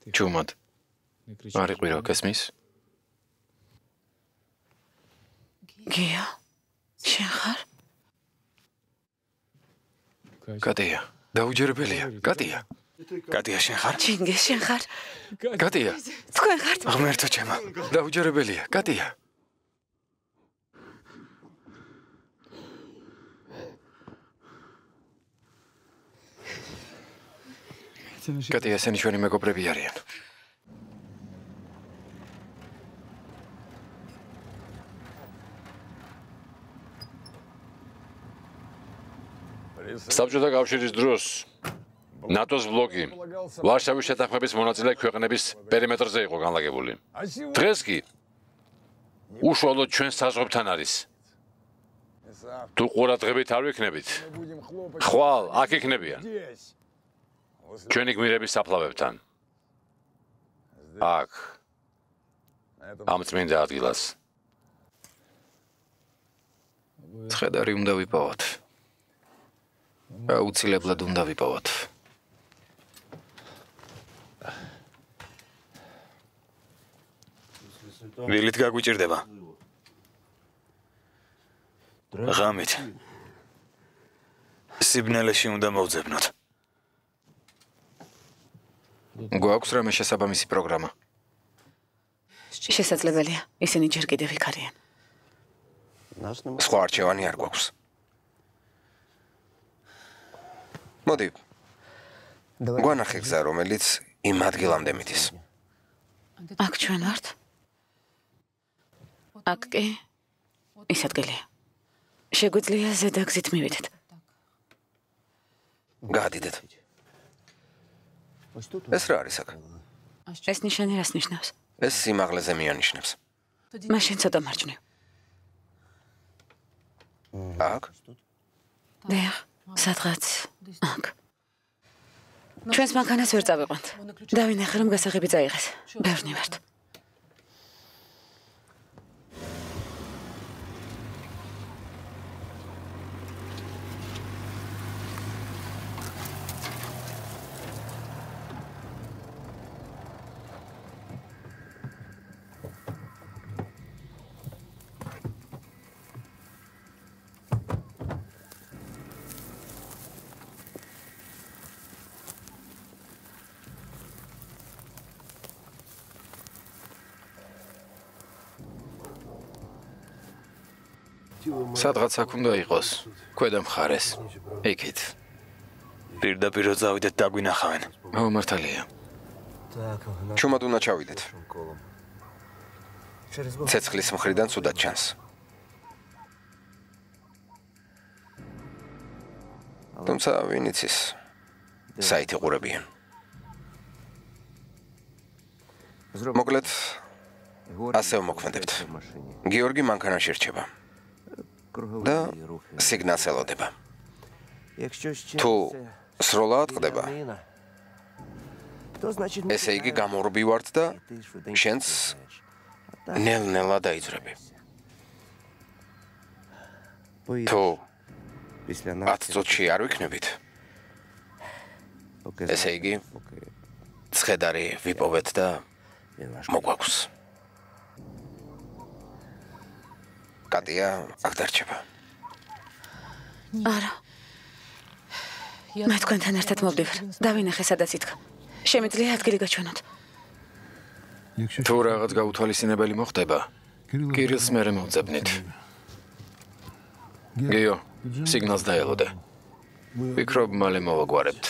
ჩუმად. არ იყვირო გესმის? გია, შენ ხარ? კატია, დაუჯერებელია. კატია. კატია შენ ხარ? ჩინგე, შენ ხარ? კატია. თქვენ ხართ? ღმერთო ჩემო, დაუჯერებელია. კატია. კატია, ესენი ჩვენი მეგობრები არიან. საბჭოთა კავშირის დროს ნატოს ბლოკი ვარშავის შეთანხმების მონაწილე ქვეყნების პერიმეტრზე იყო განლაგებული. დღეს კი უშუალოდ ჩვენ საზღვრებთან არის. თუ ყურადღებით არ ვიქნებით, ხვალ აქ იქნებიან. ჩვენი გმირების საფლავებთან. აქ ამ წმინდა ადგილას. ცხედარი უნდა ვიპოვოთ. აუცილებლად უნდა ვიპოვოთ. ვილით გაგვიჭირდება. ღამით. სიბნელეში უნდა მოვძებნოთ. გვაქვს რამე შესაბამისი პროგრამა. შესაძლებელია, ისინი ჯერ კიდევ იქ არიან. სხვა არჩევანი არ გვაქვს. მოდი. გვანახე გზა, რომელიც იმ ადგილამდე მიდის. აქ ჩვენ ვართ? აქ კი ის ადგილია. შეგვიძლია ზედაგზით მივიდეთ. გადიდეთ. ეს რა არის აქ? ეს ნიშანი რას ნიშნავს? ეს სიმაღლეზე მიანიშნებს. მაშინ ცოტა მარჯვნივ. აქ? დიახ, სადღაც აქ. ჩვენს მანქანას ვერ წავიყვანთ. დავინახე, რომ გასაღები წაიღეს. ბევრნი ვართ. სადღაც აქ უნდა იყოს. ქვედა მხარეს. იქით. პირდაპირ წავიდეთ დაგვინახავენ. მართალია. ჩუმად უნდა ჩავიდეთ. ცეცხლის მხრიდან ცუდად ჩანს. თუმცა ვინ იცის? საით იყურებიან. მოკლედ ასე ვმოქმედებთ. გიორგი მანქანაში რჩება. და სიგნალს ელოდება. თუ სროლა ატყდება, ესე იგი გამორბი ვართ და შენც ნელ-ნელა დაიძრები. თუ 10 წუთში არ ვიქნებით, ესე იგი ცხედარი ვიპოვეთ და მოგვაქვს. კატია აქ დარჩება. არა. მე თქვენთან ერთად მოვდივარ. დავინახე, სადაც იდგა. შემიძლია ადგილი გაჩვენოთ. თუ რაღაც გაუთვალისწინებელი მოხდება, კირილს მერე მოვძებნით. გიო, სიგნალს დაელოდე. ვფიქრობ, მალე მოვაგვარებთ.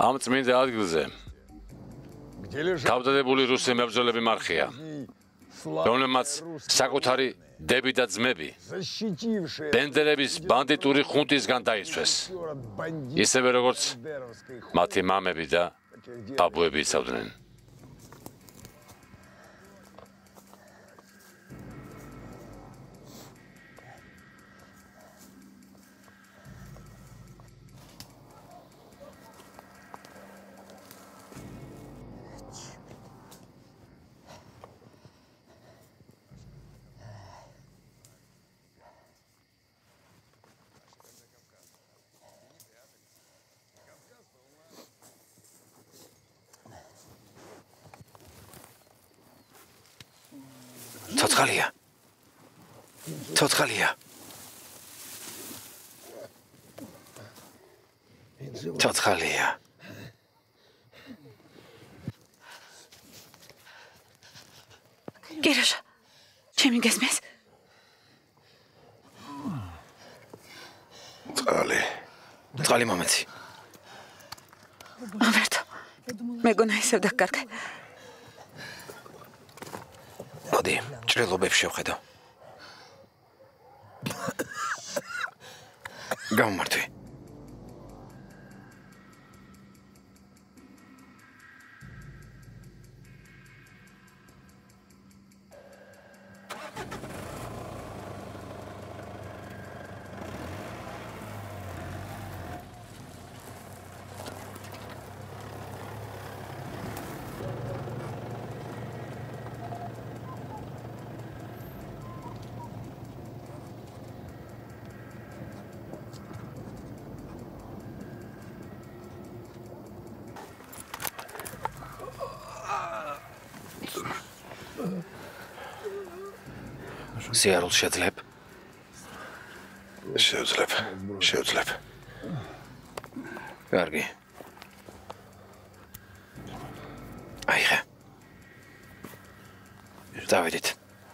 ამ წმინდა ადგილზე თავდადებული რუსი მებრძოლები მარხია, რომლებმაც საკუთარი დები და ძმები ბენდერების ბანდიტური ხუნტისგან დაიცვეს, ისევე როგორც მათი მამები და ბაბუები იცავდნენ. ცოცხალია. გერაშა, ჩემი გესმის? წყალი მომეცი. ავერთო, მეგონა ისევ დაკარგე. მოდი, ჭრილობებს შევხედო. გამომართვი. სიარულს შეძლებ? შევძლებ. კარგი. აიხა. დავიდეთ.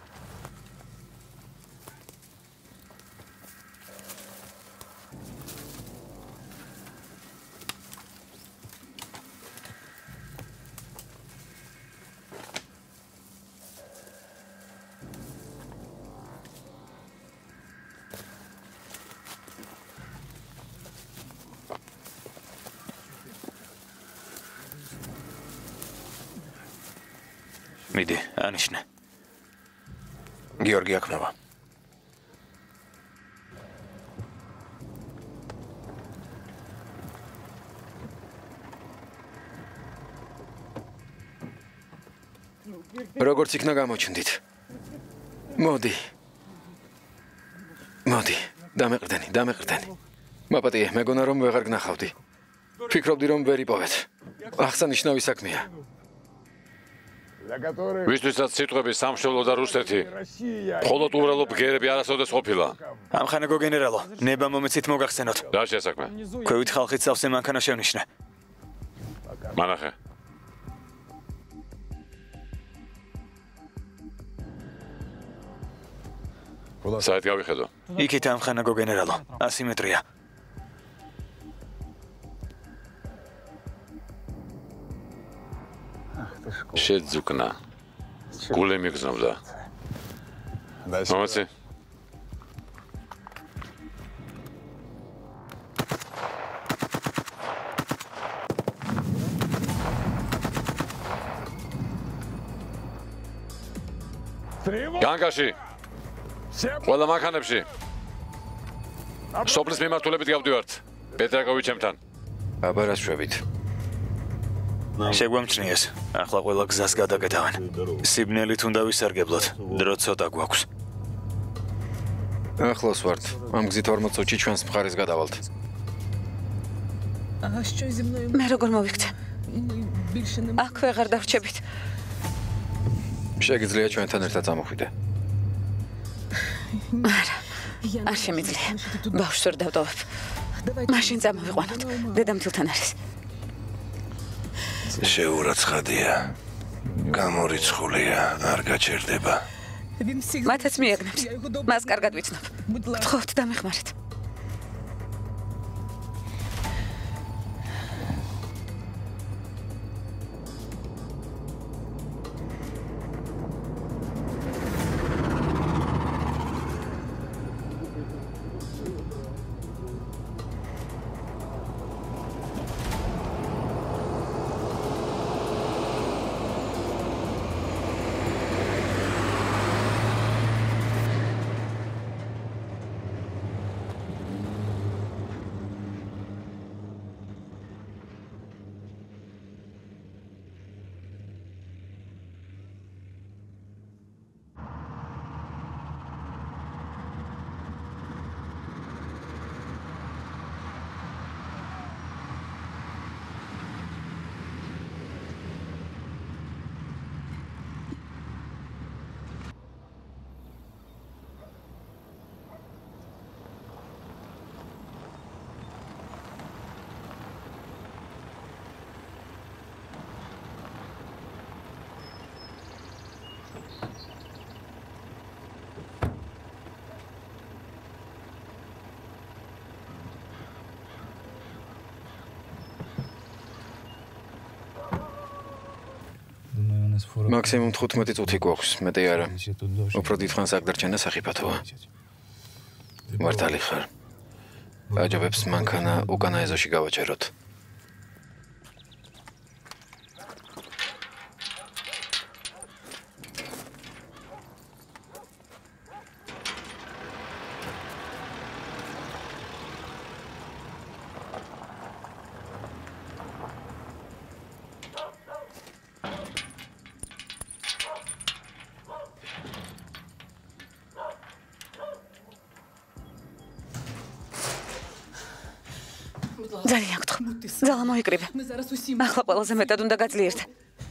მიდი, ანიშნე. გიორგი აქ მოვა. როგორც იქნა გამოჩნდით. მოდი. დამეყრდენი. მაპატიე, მეგონა რომ ვეღარ გნახავდი. ფიქრობდი რომ ვერ იპოვეთ. აღსანიშნავი საქმეა. ვისთვისაც სიტყვები სამშობლო და რუსეთი მხოლოდ უბრალო ბგერები არასოდეს ყოფილა. ამხანაგო გენერალო, ნება მომეცით მოგახსენოთ. რა შესაქმე? ქვევით ხალხით სავსე მანქანა შევნიშნე. მანახე. საით გავიხედო. იქით ამხანაგო გენერალო, ასიმეტრია. შეძუკნა. გული მიგზნობდა. მომეცი. განგაში. ყველა მანქანებში. სოფლის მიმართულებით გავდივართ. პეტრაკოვი ჩემთან. აბარას შვებით. შეგვამჩნიეს. ახლა ყველა გზას გადაკეთავენ. სიბნელით უნდა ვისარგებლოთ. დრო ცოტა გვაქვს. ახლოს ვართ. ამ გზით 40 წუთში ჩვენს მხარეს გადავალთ. მე როგორ მოვიქცე? აქ ვეღარ დავრჩებით. შეგიძლია ჩვენთან ერთად წამოხვიდე. არა, არ შემიძლია. ბავშვს ვერ დავტოვებ. მაშინ წამოვიყვანოთ. დედამთილთან არის. შეურაცხადია. გამორიცხულია, არ გაჩერდება. მათაც მიაგნებს. მას კარგად ვიცნობ. გთხოვთ დამეხმარეთ. მაქსიმუმ 15 წუთი გვაქვს, მეტი არა. უფრო დიდხანს აგდარჩენა სახიფათოა. მართალი ხარ. აჯობებს მანქანა უკანა ეზოში გავაჭეროთ. ძალიან გთხოვ. ძალა მოიკრიბე. ახლა ყველაზე მეტად უნდა გაძლიერდე.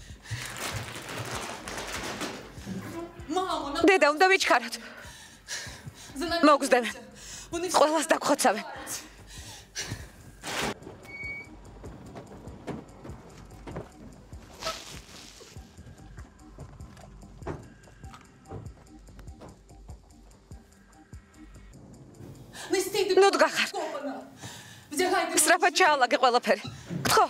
დედა, უნდა ვიჩქაროთ. მოგზდები. ყველას დაგხოცავენ. ნუ დგახარ. სრაფად ჩაალაგე ყველაფერი. გთხოვ.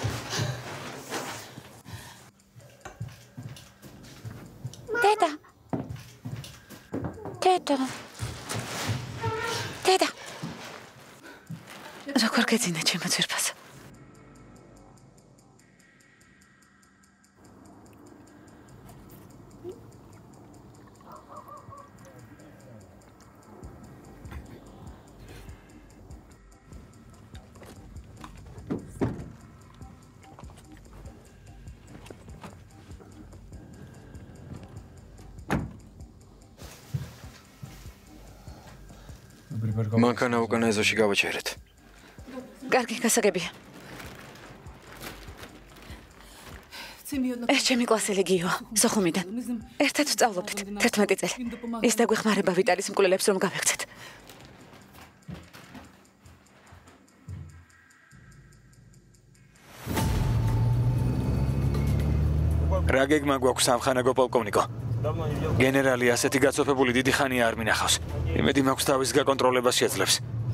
დედა. როგორ გეძინა ჩემო ძვირფასო? მანქანა უკანა ეზოში გავაჭერეთ. კარგი, გასაგებია. ეს ჩემი კლასელი გიოა, სოხუმიდან. ერთად ვსწავლობდით 11 წელი. ის დაგვეხმარება ვიტალის მკვლელებს რომ გავექცეთ. რა გეგმა გვაქვს სამხანაგო პოლკოვნიკო? გენერალი ასეთი გაწოფებული დიდი ხანია არ მინახავს. იმედი მაქვს თავის გაკონტროლებას შეძლებს.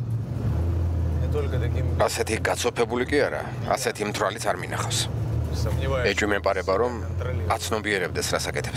ასეთი გაწოფებული კი არა, ასეთი მთვრალიც არ მინახავს. ეჭვი მეპარება რომ აცნობიერებდეს რას აკეთებს.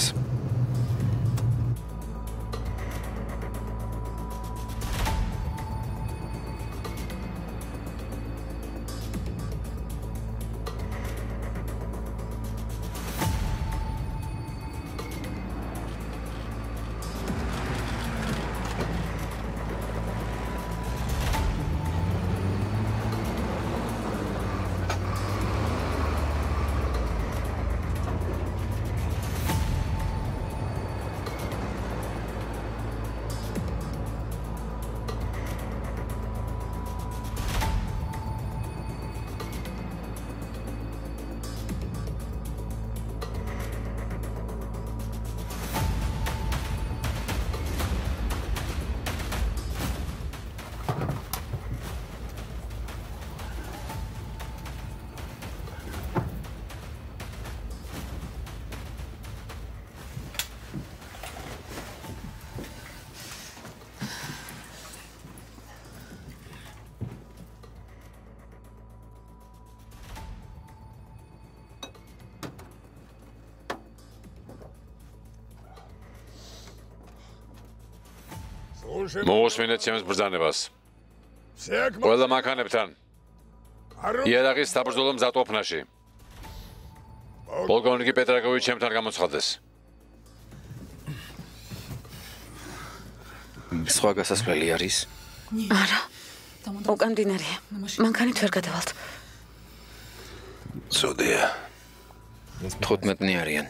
მოусმინეთ ჩემს ბრძანებას. ყველა მანქანებთან. იარაღის საბრძოლო მზადყოფნაში. პოლკოვნიკი პეტრაკოვი ჩემთან გამოცხადდეს. სხვა გასასვლელი არის? არა. უკან მდინარეა. მანქანით ვერ გადავალთ. ცუდია. 15-ნი არიან.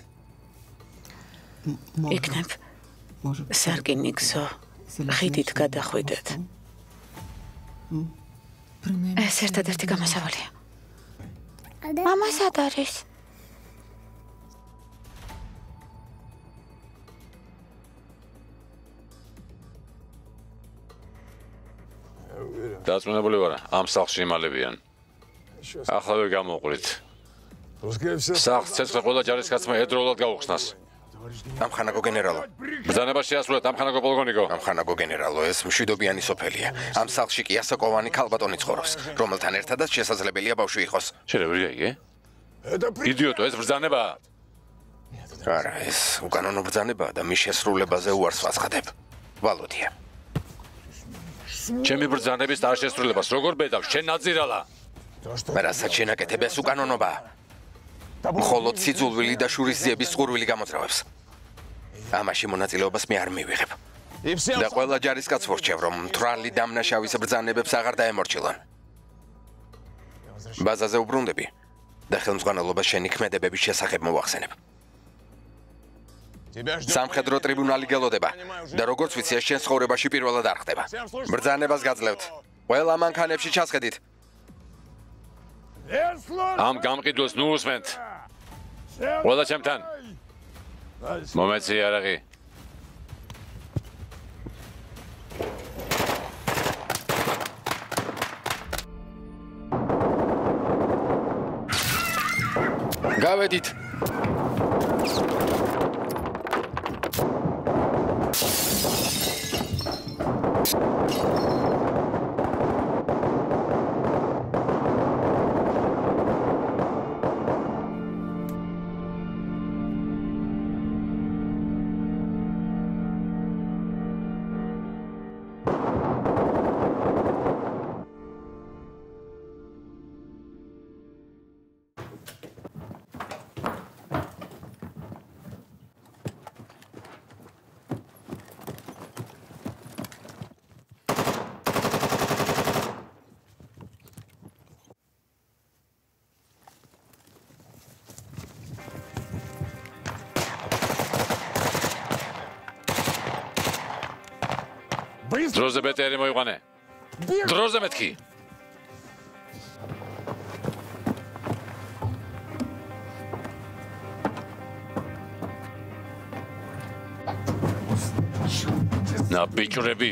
იქნებ სარკინი გზო ხიდით გადახვიდეთ. ეს ერთადერთი გამოსავალია. მამა სად არის? დაწუნებული ვარ, ამ სახლში იმალებიან. ახლა ვერ გამოუყვრით. სახლს ცეცხლი ყველა ჯარისკაცმა ერთდროულად გაუხსნას. ამხანაგო გენერალო. ბრძანება შეასრულეთ, ამხანაგო პოლკოვნიკო. ამხანაგო გენერალო, ეს მშვიდობიანი სოფელია. ამ სახლში კი ასაკოვანი ქალბატონი ცხოვრობს, რომელთან ერთადაც შესაძლებელია ბავშვი იყოს. შენ როგორია იგე? იდიოტო, ეს ბრძანებაა. არა, ეს უკანონო ბრძანებაა და მის შესრულებაზე უარს ვაცხადებ. ვალოდია. ჩემი ბრძანების არშესრულებას როგორ ბედავს? შენ ნაძირალა. რასაც შენაკეთებ ეს უკანონობაა. მხოლოდ სიძულვილი და შურისძიების წყურვილი გამოძრავებს. ამაში მონაწილეობას მე არ მივიღებ. და ყველა ჯარისკაცს ვორჩევ, რომ მთვრალი დამნაშავის ბრძანებებს აღარ დაემორჩილონ. ბაზაზე უბრუნდები და ხელმძღვანელობას შენი ქმედებების შესახებ მოვახსენებ. სამხედრო ტრიბუნალი გელოდება და როგორც ვიცი, ეს შენ ცხოვრებაში პირველად არ ხდება. ბრძანებას გაძლევთ. ყველა მანქანებში ჩასხედით. ამ გამყიდველს ნუ უსმენთ. ყველა ჩემთან. მომეცი არაღი. გავედით. დროზე ბეტერი მოიყვანე. დროზე მეთქი. ნაბიჯრები.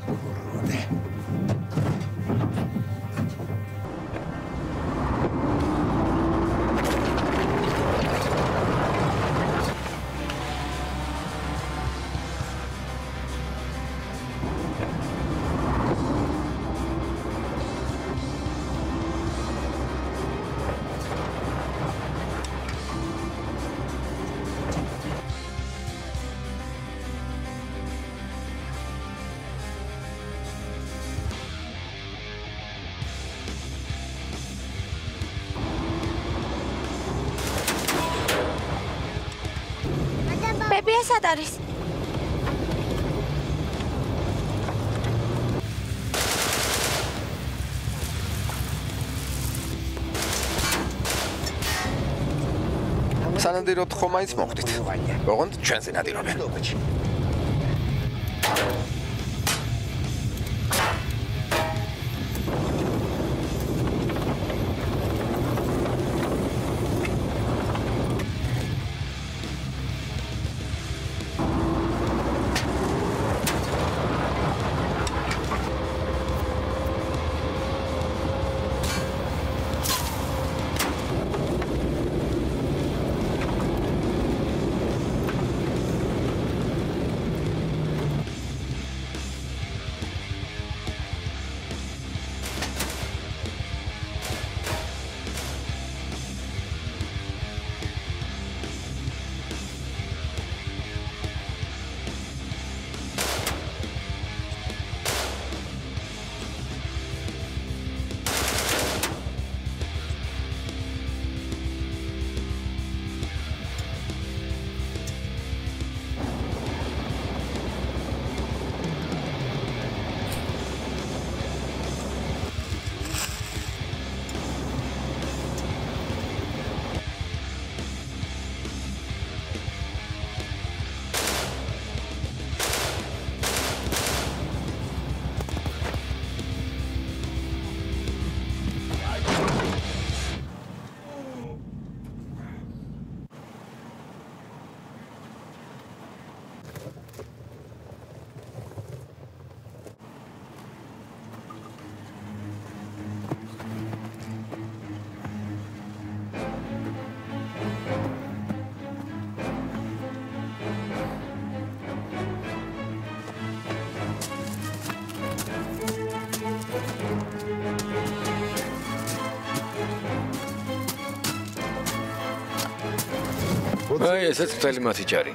სად არის? სანადიროდ ხომ მაინც მოხდით. ოღონდ ჩვენზე ნადირობენ. აი, ესეც მთელი მათი ჯარი.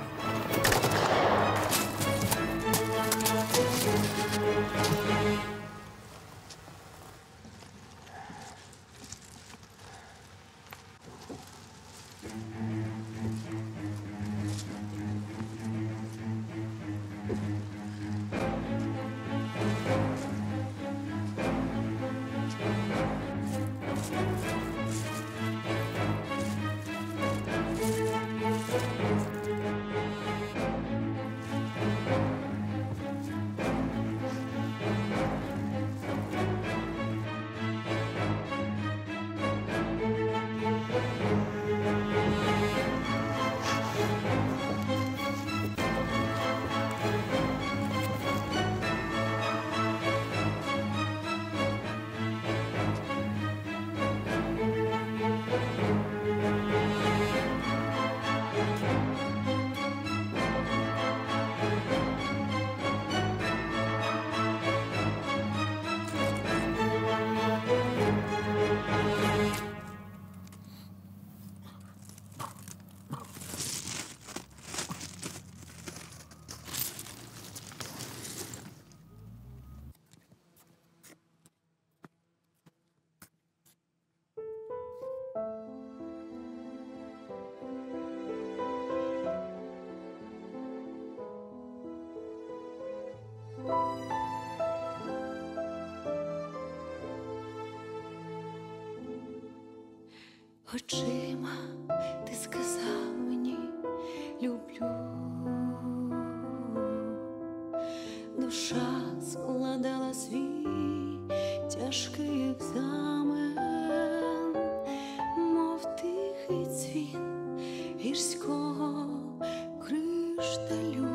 Очима ти сказав мені люблю, душа складала свій тяжкий екзамен, мов тихий дзвін гірського кришталю,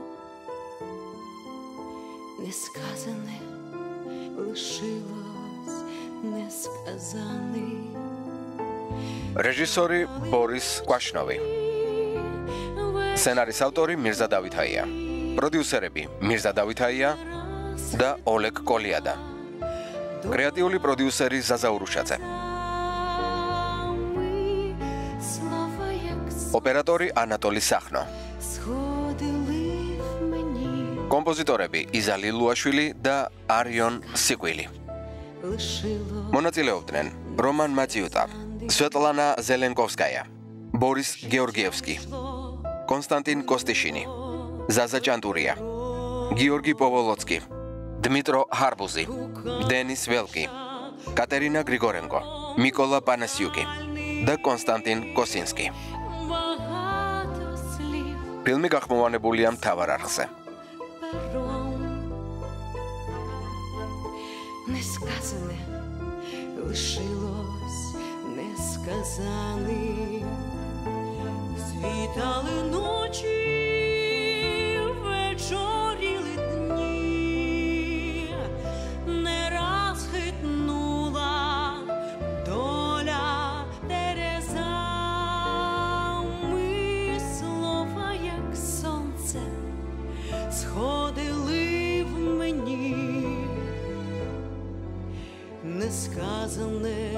несказане лишилось несказаним. რეჟისორი ბორის კვაშნოვი. სცენარის ავტორი მირზა დავითაია. პროდიუსერები მირზა დავითაია და ოლეგ კოლიადა. კრეატიული პროდიუსერი ზაზა ურუშაძე. ოპერატორი ანატოლი სახნო. კომპოზიტორები იზა ლილუაშვილი და არიონ სიკვილი. მონაწილეობდნენ რომან მატიუტა, სვეტლანა ზელენკოვსკაია, ბორის გეორგიევსკი, კონსტანტინ კოსტიშინი, ზაზა ჭანტურია, გიორგი პოვოლოცკი, დმიტრო ჰარბუზი, დენის ველკი, კატერინა გრიგორენკო, მიკოლა პანასიუკი და კონსტანტინ კოსინსკი. ფილმი გახმოვანებულია მთავარ არხზე. Несказане лишилось несказаним. Світали ночі, вечоріли дні, не раз хитнула доля терезами, слова, як сонце, сходили в мені. Несказане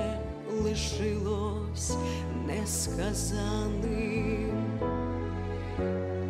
лишилось несказаним.